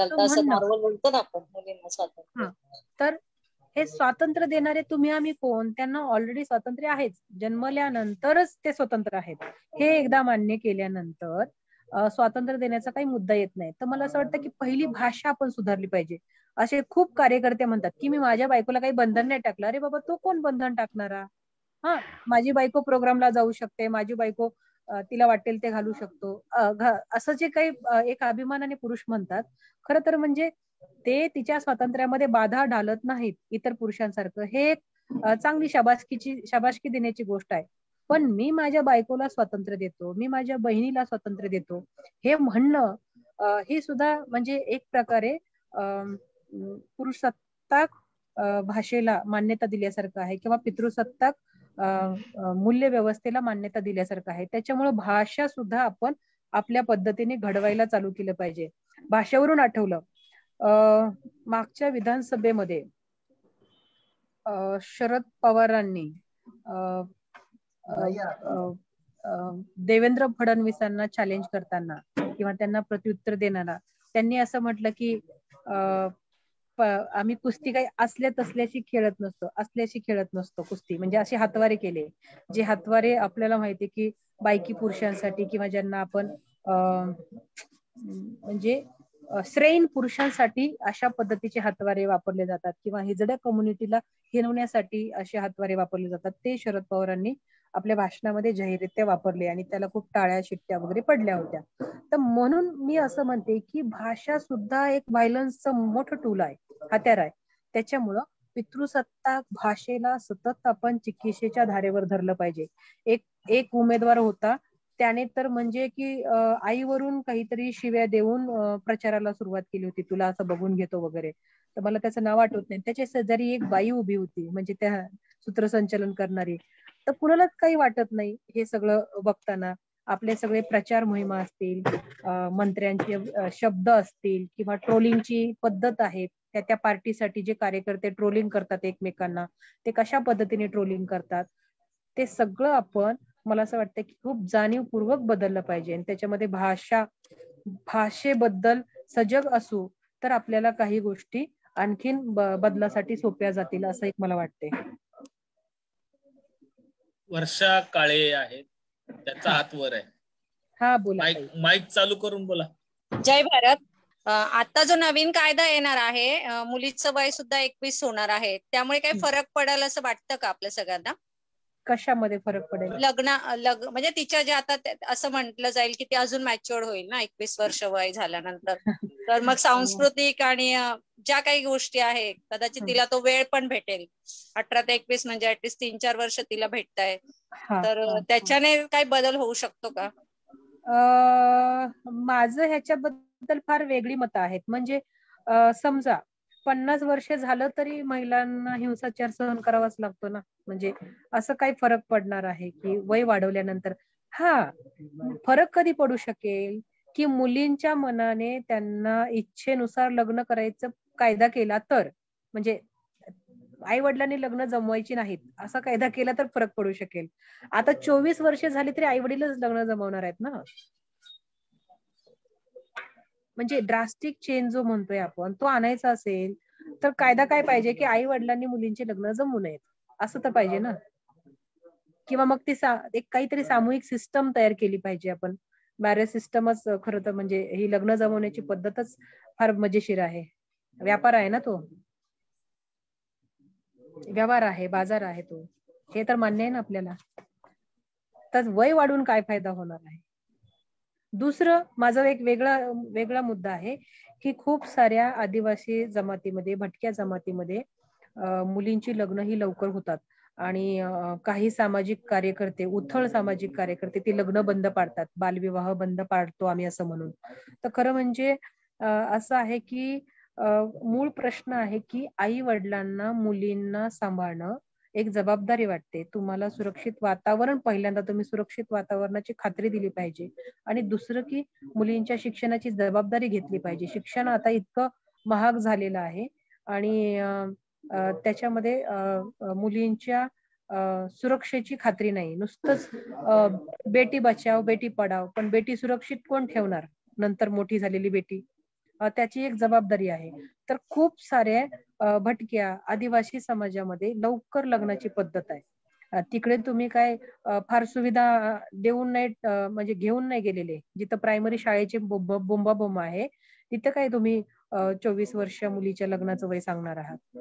तर हे स्वातंत्र्य देणारे तुम्ही आम्ही कोण? त्यांना ऑलरेडी स्वातंत्र्य आहेच, जन्मल्यानंतरच ते स्वतंत्र आहेत. हे एकदा मान्य केल्यानंतर स्वातंत्र्य देण्याचा काही मुद्दा येत नाही. तर मला असं वाटतं की पहिली भाषा आपण सुधारली पाहिजे. असे खूप कार्यकर्ते म्हणतात की मी माझ्या बायकोला काही बंधन नाही टाकलं. अरे बाबा, तो कोण बंधन टाकणारा? हा, माझी बायको प्रोग्रामला जाऊ शकते, माझी बायको तिला वाटेल ते घालू शकतो, असं जे काही एक अभिमानाने पुरुष म्हणतात, खरं तर म्हणजे ते तिच्या स्वातंत्र्यामध्ये बाधा डालत नाहीत इतर पुरुषांसारखं. हे चांगली शाबासकी देण्याची गोष्ट आहे. पण मी माझ्या बायकोला स्वातंत्र्य देतो, मी माझ्या बहिणीला स्वातंत्र्य देतो, हे म्हणणं हे सुद्धा म्हणजे एक प्रकारे पुरुषसत्ताक भाषेला मान्यता दिल्यासारखं आहे किंवा पितृसत्ताक मूल्य व्यवस्थेला मान्यता दिल्यासारखं आहे. त्याच्यामुळे भाषा सुद्धा आपण आपल्या पद्धतीने घडवायला चालू केलं पाहिजे. भाषेवरून आठवलं, मागच्या विधानसभेमध्ये शरद पवारांनी देवेंद्र फडणवीसांना चॅलेंज करताना किंवा त्यांना प्रत्युत्तर देताना त्यांनी असं म्हटलं की आम्ही कुस्ती काही असल्याशी खेळत नसतो कुस्ती. म्हणजे असे हातवारे केले, जे हातवारे आपल्याला माहिती की बायकी पुरुषांसाठी किंवा ज्यांना आपण म्हणजे श्रेण पुरुषांसाठी अशा पद्धतीचे हातवारे वापरले जातात किंवा हिजड्या कम्युनिटीला हिरवण्यासाठी असे हातवारे वापरले जातात. ते शरद पवारांनी आपल्या भाषणामध्ये जाहीररित्या वापरले आणि त्याला खूप टाळ्या शिट्ट्या वगैरे पडल्या होत्या. तर म्हणून मी असं म्हणते की भाषा सुद्धा एक व्हायलन्सचं मोठं टूल आहे, हत्यार आहे. त्याच्यामुळं पितृसत्ताक भाषेला सतत आपण चिकित्सेच्या धारेवर धरलं पाहिजे. एक उमेदवार होता, त्याने तर म्हणजे की आईवरून काहीतरी शिव्या देऊन प्रचाराला सुरुवात केली होती, तुला असं बघून घेतो वगैरे. तर मला त्याचं नाव आठवत नाही. त्याच्या शेजारी एक बाई उभी होती, म्हणजे त्या सूत्रसंचालन करणारी. तर कुणालाच काही वाटत नाही हे सगळं बघताना. आपले सगळे प्रचार मोहिमा असतील, मंत्र्यांचे शब्द असतील किंवा ट्रोलिंगची पद्धत आहे, त्या पार्टीसाठी जे कार्यकर्ते ट्रोलिंग करतात एकमेकांना, ते कशा पद्धतीने ट्रोलिंग करतात, ते सगळं आपण मला असं वाटतं की खूप जाणीवपूर्वक बदललं पाहिजे. आणि त्याच्यामध्ये भाषेबद्दल सजग असू तर आपल्याला काही गोष्टी आणखीन बदलासाठी सोप्या जातील, असं एक मला वाटते. वर्षा काळे आहेत, त्याचा हात वर आहे. हा, बोला. माईक चालू करून बोला. जय भारत. आता जो नवीन कायदा येणार आहे, मुलीचं वय सुद्धा 21 होणार आहे, त्यामुळे काही फरक पडेल असं वाटतं का आपल्या सगळ्यांना? कशामध्ये फरक पडेल? म्हणजे तिच्या जे आता असं म्हटलं जाईल की ती अजून मॅच्युअर्ड होईल ना 21 वर्ष वय झाल्यानंतर. तर मग सांस्कृतिक आणि ज्या काही गोष्टी आहे कदाचित तिला तो वेळ पण भेटेल. 18 ते 21 म्हणजे ऍटलीस्ट 3-4 वर्ष तिला भेटताय, तर त्याच्याने काही बदल होऊ शकतो का? माझं ह्याच्याबद्दल फार वेगळी मतं आहेत. म्हणजे समजा 50 वर्ष झालं तरी महिलांना हिंसाचार सहन करावाच लागतो ना. म्हणजे असं काही फरक पडणार आहे की वय वाढवल्यानंतर? हा, फरक कधी पडू शकेल की मुलींच्या मनाने त्यांना इच्छेनुसार लग्न करायचं कायदा केला तर. म्हणजे आई वडिलांनी लग्न जमवायची नाहीत असा कायदा केला तर फरक पडू शकेल. आता 24 वर्ष झाली तरी आई वडीलच लग्न जमवणार आहेत ना. म्हणजे ड्रास्टिक चेंज जो म्हणतोय आपण, तो आणायचा असेल तर कायदा काय पाहिजे की आई वडिलांनी मुलींचे लग्न जमवू नयेत, असं तर पाहिजे ना. किंवा मग ती एक काहीतरी सामूहिक सिस्टम तयार केली पाहिजे आपण. मॅरेज सिस्टमच खरं तर म्हणजे ही लग्न जमवण्याची पद्धतच फार मजेशीर आहे. व्यापार आहे ना तो, व्यवहार आहे, बाजार आहे तो, हे तर मान्य आहे ना आपल्याला. तर वय वाढून काय फायदा होणार आहे. दुसरं माझा एक वेगळा मुद्दा आहे की खूप साऱ्या आदिवासी जमातीमध्ये, भटक्या जमातीमध्ये मुलींची लग्न ही लवकर होतात आणि काही सामाजिक कार्यकर्ते, उथळ सामाजिक कार्यकर्ते ते लग्न बंद पाडतात, बालविवाह बंद पाडतो आम्ही असं म्हणून. तर खरं म्हणजे असं आहे की मूळ प्रश्न आहे की आई वडिलांना मुलींना सांभाळणं एक जबाबदारी वाटते. तुम्हाला सुरक्षित वातावरण, पहिल्यांदा तुम्ही सुरक्षित वातावरणाची खात्री दिली पाहिजे आणि दुसरं की मुलींच्या शिक्षणाची जबाबदारी घेतली पाहिजे. शिक्षण आता इतकं महाग झालेलं आहे आणि त्याच्यामध्ये मुलींच्या सुरक्षेची खात्री नाही. नुसतंच बेटी बचाव बेटी पढाव, पण बेटी सुरक्षित कोण ठेवणार नंतर मोठी झालेली बेटी, त्याची एक जबाबदारी आहे. तर खूप साऱ्या भटक्या आदिवासी समाजामध्ये लवकर लग्नाची पद्धत आहे. तिकडे तुम्ही काय फार सुविधा देऊन नाही, म्हणजे घेऊन नाही गेलेले. जिथं प्रायमरी शाळेचे बोंबाबोंब आहे तिथं काय तुम्ही 24 वर्ष मुलीच्या लग्नाचं वय सांगणार आहात.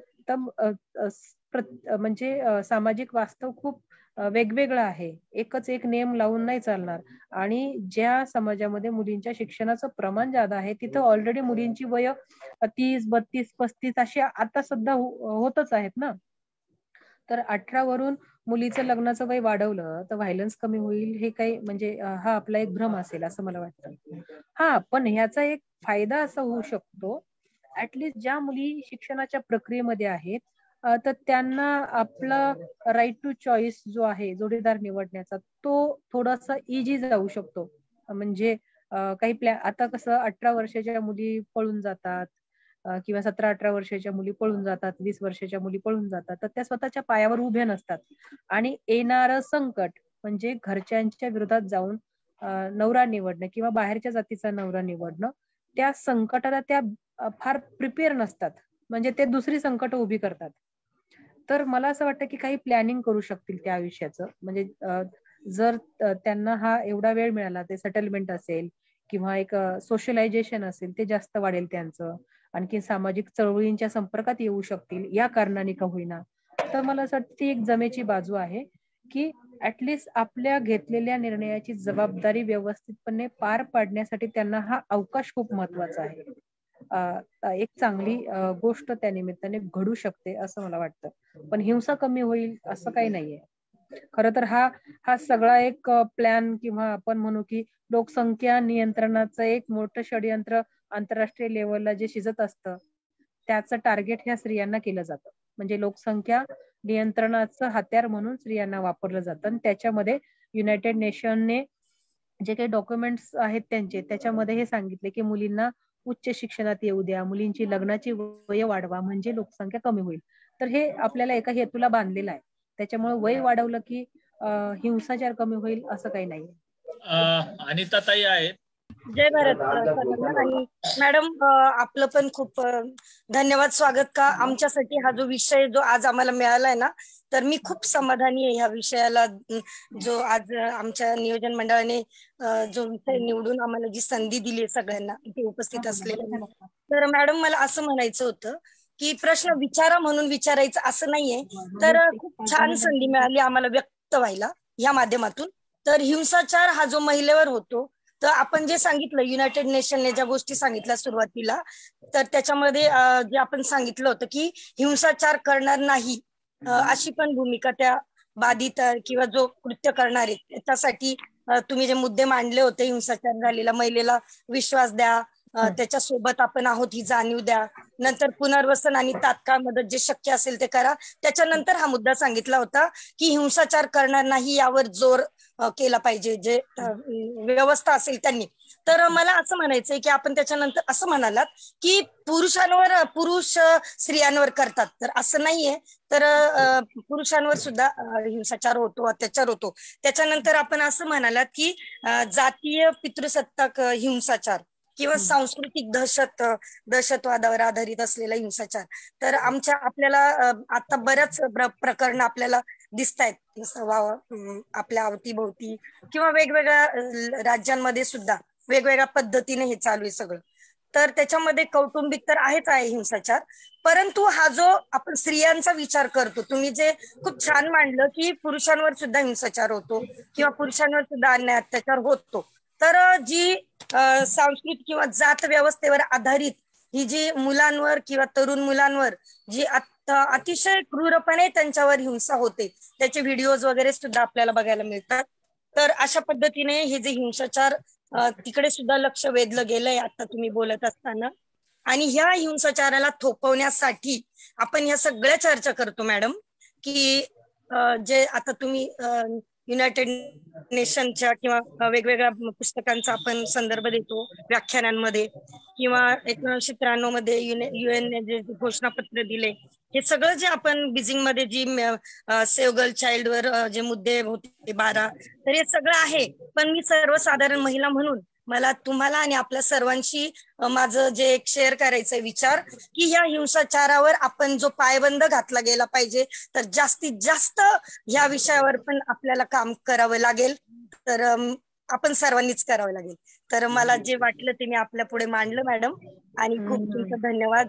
तर म्हणजे सामाजिक वास्तव खूप वेगवेगळं आहे. एकच एक नियम लावून नाही चालणार. आणि ज्या समाजामध्ये मुलींच्या शिक्षणाचं प्रमाण जादा आहे तिथं ऑलरेडी मुलींची वय 30, 32, 35 अशी आता सुद्धा होतच आहेत ना. तर 18 वरून मुलीचं लग्नाचं वय वाढवलं तर व्हायलन्स कमी होईल हे काही म्हणजे हा आपला एक भ्रम असेल असं मला वाटतं. हा, पण ह्याचा एक फायदा असा होऊ शकतो, ऍटलिस्ट ज्या मुली शिक्षणाच्या प्रक्रियेमध्ये आहेत तर त्यांना आपला राईट टू चॉईस जो आहे जोडीदार निवडण्याचा, तो थोडासा इझी जाऊ शकतो. म्हणजे काही आता कसं 18 वर्षाच्या मुली पळून जातात किंवा 17-18 वर्षाच्या मुली पळून जातात, 20 वर्षाच्या मुली पळून जातात, तर त्या स्वतःच्या पायावर उभ्या नसतात. आणि येणारं संकट म्हणजे घरच्यांच्या विरोधात जाऊन नवरा निवडणं किंवा बाहेरच्या जातीचा नवरा निवडणं, त्या संकटाला त्या फार प्रिपेअर नसतात. म्हणजे ते दुसरी संकट उभी करतात. तर मला असं वाटतं की काही प्लॅनिंग करू शकतील त्या आयुष्याचं. म्हणजे जर त्यांना हा एवढा वेळ मिळाला, ते सेटलमेंट असेल किंवा एक सोशलायझेशन असेल ते जास्त वाढेल त्यांचं, आणखी सामाजिक चळवळींच्या संपर्कात येऊ शकतील या कारणाने का होईना. तर मला असं वाटतं ती एक जमेची बाजू आहे की ऍटलिस्ट आपल्या घेतलेल्या निर्णयाची जबाबदारी व्यवस्थितपणे पार पाडण्यासाठी त्यांना हा अवकाश खूप महत्वाचा आहे. एक चांगली गोष्ट त्या निमित्ताने घडू शकते असं मला वाटतं. पण हिंसा कमी होईल असं काही नाहीये. खरं तर हा सगळा एक प्लॅन किंवा आपण म्हणू की लोकसंख्या नियंत्रणाचं एक मोठं षडयंत्र आंतरराष्ट्रीय लेवलला जे शिजत असतं त्याचं टार्गेट ह्या स्त्रियांना केलं जातं. म्हणजे लोकसंख्या नियंत्रणाचं हत्यार म्हणून स्त्रियांना वापरलं जातं. आणि त्याच्यामध्ये युनायटेड नेशनने जे काही डॉक्युमेंट्स आहेत त्यांचे, त्याच्यामध्ये हे सांगितले की मुलींना उच्च शिक्षणात येऊ द्या, मुलींची लग्नाची वय वाढवा म्हणजे लोकसंख्या कमी होईल. तर हे आपल्याला एका हेतूला बांधलेलं आहे. त्याच्यामुळे वय वाढवलं की हिंसाचार कमी होईल असं काही नाही. अनिता ताई आहेत. जय भारत सर्वांना. आणि मॅडम आपलं पण खूप धन्यवाद, स्वागत का आमच्यासाठी हा जो विषय जो आज आम्हाला मिळालाय ना, तर मी खूप समाधानी आहे ह्या विषयाला, जो आज आमच्या नियोजन मंडळाने जो विषय निवडून आम्हाला जी संधी दिली सगळ्यांना इथे उपस्थित असलेल्या. तर मॅडम मला असं म्हणायचं होतं की प्रश्न विचारा म्हणून विचारायचं असं नाहीये, तर खूप छान संधी मिळाली आम्हाला व्यक्त व्हायला ह्या माध्यमातून. तर हिंसाचार हा जो महिलेवर होतो, तर आपण जे सांगितलं युनायटेड नेशनने ज्या गोष्टी सांगितल्या सुरुवातीला, तर त्याच्यामध्ये जे आपण सांगितलं होतं की हिंसाचार करणार नाही अशी पण भूमिका त्या बाधित किंवा जो कृत्य करणार आहे त्यासाठी तुम्ही जे मुद्दे मांडले होते, हिंसाचार झालेला महिलेला विश्वास द्या, त्याच्यासोबत आपण आहोत ही जाणीव द्या, नंतर पुनर्वसन आणि तात्काळ मदत जे शक्य असेल ते करा. त्याच्यानंतर हा मुद्दा सांगितला होता की हिंसाचार करणार नाही यावर जोर केला पाहिजे, जे व्यवस्था असेल त्यांनी. तर मला असं म्हणायचंय की आपण त्याच्यानंतर असं म्हणालात की पुरुष स्त्रियांवर करतात, तर असं नाहीये. तर पुरुषांवर सुद्धा हिंसाचार होतो, अत्याचार होतो. त्याच्यानंतर आपण असं म्हणालात की जातीय पितृसत्ताक हिंसाचार किंवा सांस्कृतिक दहशतवादावर आधारित असलेला हिंसाचार. तर आपल्याला आता बऱ्याच प्रकरण आपल्याला दिसतायत, जसं आपल्या अवतीभोवती किंवा वेगवेगळ्या राज्यांमध्ये सुद्धा वेगवेगळ्या पद्धतीने हे चालू आहे सगळं. तर त्याच्यामध्ये कौटुंबिक तर आहेच आहे हिंसाचार, परंतु हा जो आपण स्त्रियांचा विचार करतो, तुम्ही जे खूप छान मांडलं की पुरुषांवर सुद्धा हिंसाचार होतो किंवा पुरुषांवर सुद्धा अन्याय अत्याचार होतो. तर जी सांस्कृतिक किंवा जात व्यवस्थेवर आधारित ही जी मुलांवर किंवा तरुण मुलांवर जी अतिशय क्रूरपणे त्यांच्यावर हिंसा होते, त्याचे व्हिडिओज वगैरे सुद्धा आपल्याला बघायला मिळतात. तर अशा पद्धतीने हे जे हिंसाचार तिकडे सुद्धा लक्ष वेधलं गेलंय आता तुम्ही बोलत असताना. आणि ह्या हिंसाचाराला थोपवण्यासाठी आपण ह्या सगळ्या चर्चा करतो मॅडम, की जे आता तुम्ही युनायटेड नेशनच्या किंवा वेगवेगळ्या पुस्तकांचा आपण संदर्भ देतो व्याख्यानांमध्ये, किंवा 1993 मध्ये UN जे घोषणापत्र दिले, हे सगळं जे आपण बीजिंग मध्ये जी सेव्ह गर्ल चाइल्ड वर जे मुद्दे होते 12, तर हे सगळं आहे. पण मी सर्वसाधारण महिला म्हणून मला तुम्हाला आणि आपल्या सर्वांशी माझं जे एक शेअर करायचं विचार, की ह्या हिंसाचारावर आपण जो पायबंद घातला गेला पाहिजे, तर जास्तीत जास्त ह्या विषयावर पण आपल्याला काम करावं लागेल. तर आपण सर्वांनीच करावं लागेल. तर मला जे वाटलं ते मी आपल्या पुढे मांडलं मॅडम, आणि खूप तुमचा धन्यवाद.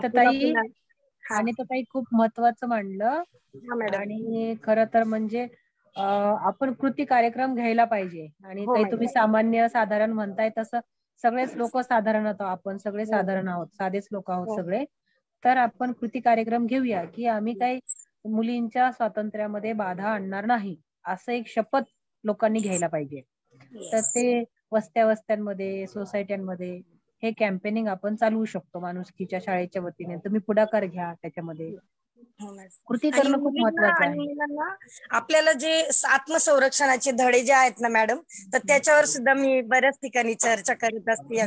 आणि ताई खूप महत्वाचं मांडलं. आणि खरं तर म्हणजे आपण कृती कार्यक्रम घ्यायला पाहिजे. आणि काही तुम्ही सामान्य साधारण म्हणताय तसं सगळेच लोक साधारण आहोत, आपण सगळे साधारण आहोत, साधेच लोक आहोत सगळे. तर आपण कृती कार्यक्रम घेऊया की आम्ही काही मुलींच्या स्वातंत्र्यामध्ये बाधा आणणार नाही, असं एक शपथ लोकांनी घ्यायला पाहिजे. तर ते वस्त्यांमध्ये, सोसायट्यांमध्ये हे कॅम्पेनिंग आपण चालवू शकतो माणुसकीच्या शाळेच्या वतीने. तुम्ही पुढाकार घ्या त्याच्यामध्ये. कृती करणं खूप महत्वाचं आहे. आपल्याला जे आत्मसंरक्षणाचे धडे जे आहेत ना मॅडम, तर त्याच्यावर सुद्धा मी बऱ्याच ठिकाणी चर्चा करत असते या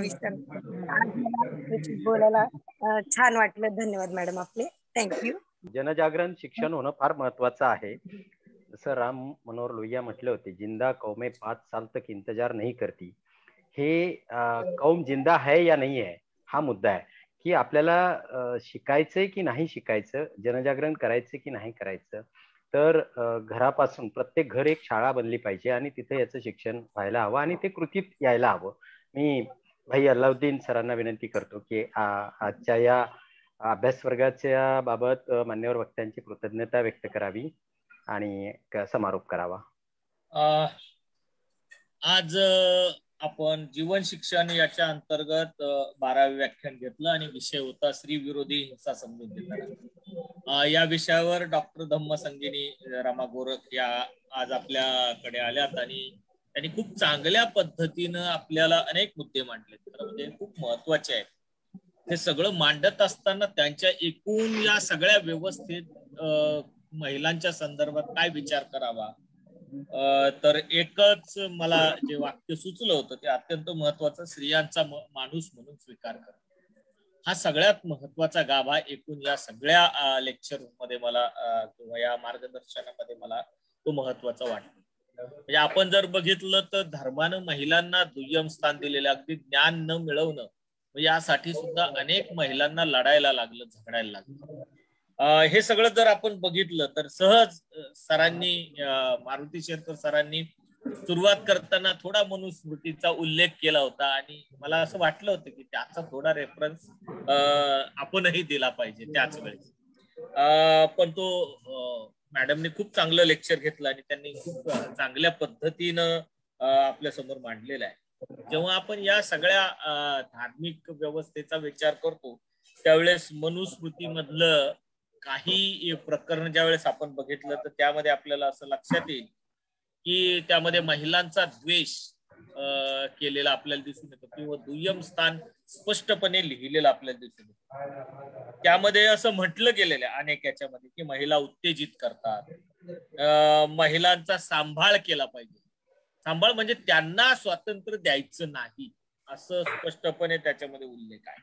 विषयावर. बोलायला छान वाटलं. धन्यवाद मॅडम आपले. थँक्यू. जनजागरण शिक्षण होणं फार महत्वाचं आहे. जसं राम मनोहर लोहिया म्हटले होते, जिंदा कौमे 5 साल तक इंतजार नहीं करती. हे कौम जिंदा है या नहीं है हा मुद्दा आहे, की आपल्याला शिकायचंय की नाही शिकायचं, जनजागरण करायचं की नाही करायचं. तर घरापासून प्रत्येक घर एक शाळा बनली पाहिजे आणि तिथे याचं शिक्षण व्हायला हवं आणि ते कृतीत यायला हवं. मी भाई अल्लाउद्दीन सरांना विनंती करतो की आजच्या या अभ्यास वर्गाच्या बाबत मान्यवर वक्त्यांची कृतज्ञता व्यक्त करावी आणि समारोप करावा. आज आपण जीवन शिक्षण याच्या अंतर्गत 12वे व्याख्यान घेतलं आणि विषय होता स्त्री विरोधी हिंसा समजून घेताना. या विषयावर डॉक्टर धम्मसंगिनी रमा गोरख या आज आपल्याकडे आल्यात आणि त्यांनी खूप चांगल्या पद्धतीनं आपल्याला अनेक मुद्दे मांडले, म्हणजे खूप महत्वाचे आहेत. हे सगळं मांडत असताना त्यांच्या एकूण या सगळ्या व्यवस्थेत महिलांच्या संदर्भात काय विचार करावा, तर एकच मला जे वाक्य सुचलं होतं ते अत्यंत महत्वाचं, स्त्रियांचा माणूस म्हणून स्वीकार करा. हा सगळ्यात महत्वाचा गाभा एकूण या सगळ्या लेक्चर मध्ये मला किंवा या मार्गदर्शनामध्ये मला तो महत्वाचा वाटतो. म्हणजे आपण जर बघितलं तर धर्मानं महिलांना दुय्यम स्थान दिलेलं, अगदी ज्ञान न मिळवणं यासाठी सुद्धा अनेक महिलांना लढायला लागलं, झगडायला लागलं. हे सगळं जर आपण बघितलं तर सहज सरांनी, मारुती शेरकर सरांनी सुरुवात करताना थोडा मनुस्मृतीचा उल्लेख केला होता आणि मला असं वाटलं होतं की त्याचा थोडा रेफरन्स आपणही दिला पाहिजे त्याच वेळेस. पण तो मॅडमने खूप चांगलं लेक्चर घेतलं आणि त्यांनी खूप चांगल्या पद्धतीनं आपल्या समोर मांडलेलं आहे. जेव्हा आपण या सगळ्या धार्मिक व्यवस्थेचा विचार करतो त्यावेळेस मनुस्मृतीमधलं काही प्रकरण ज्यावेळेस आपण बघितलं तर त्यामध्ये आपल्याला असं लक्षात येईल की त्यामध्ये महिलांचा द्वेष केलेला आपल्याला दिसून येतो किंवा दुय्यम स्थान स्पष्टपणे लिहिलेलं आपल्याला दिसून येतं. त्यामध्ये असं म्हटलं गेलेलं आहे अनेक याच्यामध्ये की महिला उत्तेजित करतात, महिलांचा सांभाळ केला पाहिजे. सांभाळ म्हणजे त्यांना स्वातंत्र्य द्यायचं नाही असं स्पष्टपणे त्याच्यामध्ये उल्लेख आहे.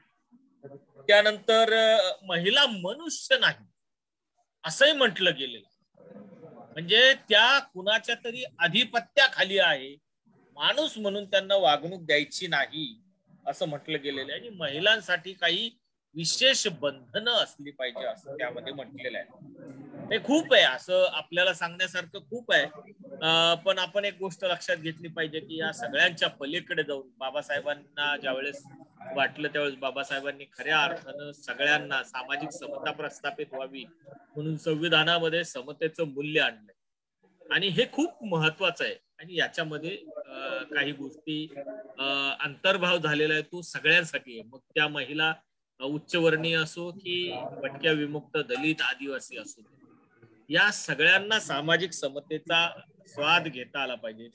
त्यानंतर महिला मनुष्य नाही असंही म्हटलं गेलेलं, म्हणजे त्या कुणाच्या तरी आधिपत्याखाली आहे, माणूस म्हणून त्यांना वागणूक द्यायची नाही असं म्हटलं गेलेलं आहे. आणि महिलांसाठी काही विशेष बंधनं असली पाहिजे असं त्यामध्ये म्हटलेलं आहे. हे खूप आहे, असं आपल्याला सांगण्यासारखं खूप आहे. पण आपण एक गोष्ट लक्षात घेतली पाहिजे की या सगळ्यांच्या पलीकडे जाऊन बाबासाहेबांना ज्यावेळेस वाटलं त्यावेळेस बाबासाहेबांनी खऱ्या अर्थानं सगळ्यांना सामाजिक समता प्रस्थापित व्हावी म्हणून संविधानामध्ये समतेचं मूल्य आणलंय आणि हे खूप महत्वाचं आहे. आणि याच्यामध्ये काही गोष्टी अंतर्भाव झालेला आहे तो सगळ्यांसाठी आहे. मग त्या महिला उच्चवर्णीय असो की भटक्या विमुक्त दलित आदिवासी असो, या सगळ्यांना सामाजिक समतेचा स्वाद घेता आला पाहिजे.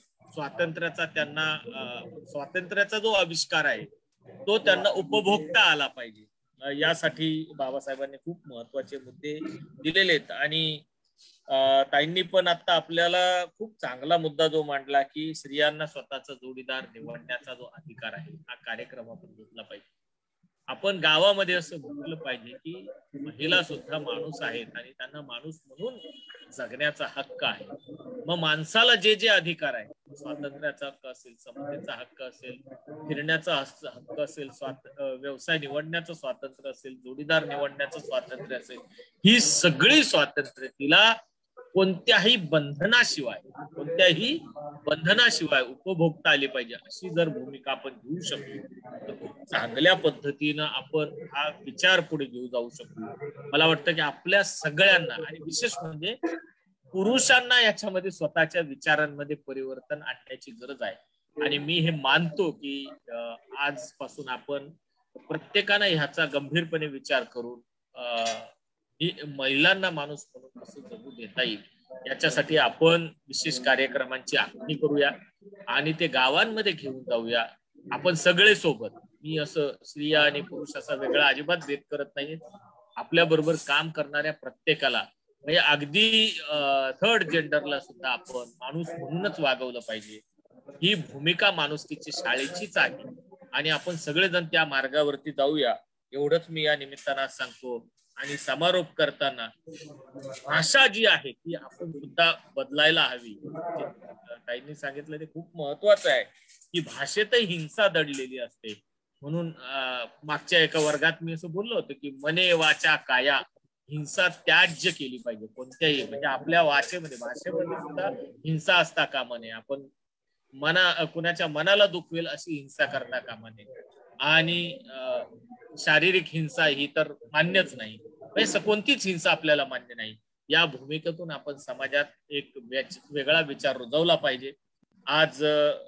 स्वातंत्र्याचा जो आविष्कार आहे तो त्यांना उपभोगता आला पाहिजे. यासाठी बाबासाहेबांनी खूप महत्वाचे मुद्दे दिलेले आहेत. आणि ताईंनी पण आता आपल्याला खूप चांगला मुद्दा जो मांडला की स्त्रियांना स्वतःचा जोडीदार निवडण्याचा जो अधिकार आहे, हा कार्यक्रम आपण घेतला पाहिजे. आपण गावामध्ये असं म्हटलं पाहिजे की महिला सुद्धा माणूस आहेत आणि त्यांना माणूस म्हणून जगण्याचा हक्क आहे. मग माणसाला जे जे अधिकार आहे, स्वातंत्र्याचा हक्क असेल, समतेचा हक्क असेल, फिरण्याचा हक्क असेल, व्यवसाय निवडण्याचं स्वातंत्र्य असेल, जोडीदार निवडण्याचं स्वातंत्र्य असेल, ही सगळी स्वातंत्र्य तिला कोणत्याही बंधनाशिवाय उपभोगता आली पाहिजे. अशी जर भूमिका आपण घेऊ शकतो तर खूप चांगल्या पद्धतीनं आपण हा विचार पुढे घेऊ जाऊ शकतो. मला वाटतं की आपल्या सगळ्यांना आणि विशेष म्हणजे पुरुषांना याच्यामध्ये स्वतःच्या विचारांमध्ये परिवर्तन आणण्याची गरज आहे. आणि मी हे मानतो की आजपासून आपण प्रत्येकानं ह्याचा गंभीरपणे विचार करून महिलांना माणूस म्हणून कसं जगू देता येईल याच्यासाठी आपण विशेष कार्यक्रमांची आखणी करूया आणि ते गावांमध्ये घेऊन जाऊया. आपण सगळे सोबत, मी असं स्त्रिया आणि पुरुष असा वेगळा अजिबात भेद करत नाही. आपल्या बरोबर काम करणाऱ्या प्रत्येकाला म्हणजे अगदी थर्ड जेंडरला सुद्धा आपण माणूस म्हणूनच वागवलं पाहिजे. ही भूमिका माणुसकीची शाळेचीच आहे आणि आपण सगळेजण त्या मार्गावरती जाऊया एवढंच मी या निमित्तानं सांगतो. आणि समारोप करताना भाषा जी आहे ती आपण सुद्धा बदलायला हवी. ताईंनी सांगितलं ते खूप महत्वाचं आहे की भाषेतही हिंसा दडलेली असते. म्हणून मागच्या एका वर्गात मी असं बोललो होतो की मने वाचा काया हिंसा त्याज्य केली पाहिजे. कोणत्याही म्हणजे आपल्या भाषेमध्ये सुद्धा हिंसा असता कामा नये. आपण कुणाच्या मनाला दुखवेल अशी हिंसा करता कामा नये. आणि शारीरिक हिंसा ही तर मान्यच नाही, कोणतीच हिंसा आपल्याला मान्य नाही. या भूमिकेतून आपण समाजात एक वेगळा विचार रुजवला पाहिजे. आज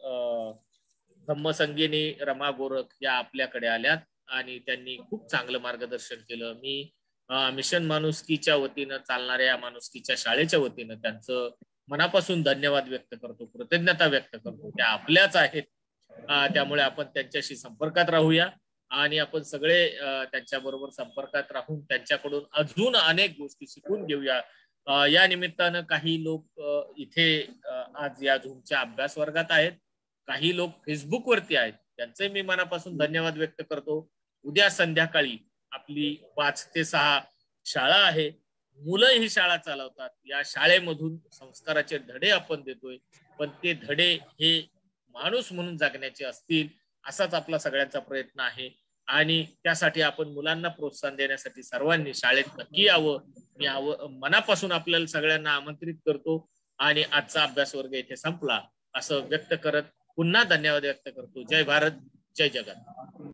धम्मसंगीनी रमा गोरख या आपल्याकडे आल्यात आणि त्यांनी खूप चांगलं मार्गदर्शन केलं. मी मिशन माणुसकीच्या वतीनं चालणाऱ्या या माणुसकीच्या शाळेच्या वतीनं त्यांचं मनापासून धन्यवाद व्यक्त करतो, कृतज्ञता व्यक्त करतो. त्या आपल्याच आहेत, त्यामुळे आपण त्यांच्याशी संपर्कात राहूया आणि आपण सगळे त्यांच्याबरोबर संपर्कात राहून त्यांच्याकडून अजून अनेक गोष्टी शिकून घेऊया. या निमित्तानं काही लोक इथे आज या झूमच्या अभ्यास वर्गात आहेत, काही लोक फेसबुक वरती आहेत, त्यांचे मी मनापासून धन्यवाद व्यक्त करतो. उद्या संध्याकाळी आपली 5 ते 6 शाळा आहे. मुलं ही शाळा चालवतात. या शाळेमधून संस्काराचे धडे आपण देतोय, पण ते धडे हे माणूस म्हणून जगण्याचे असतील असाच आपला सगळ्यांचा प्रयत्न आहे. आणि त्यासाठी आपण मुलांना प्रोत्साहन देण्यासाठी सर्वांनी शाळेत नक्की यावं. मी मनापासून आपल्याला सगळ्यांना आमंत्रित करतो आणि आजचा अभ्यास वर्ग इथे संपला असं व्यक्त करत पुन्हा धन्यवाद व्यक्त करतो. जय भारत, जय जगत.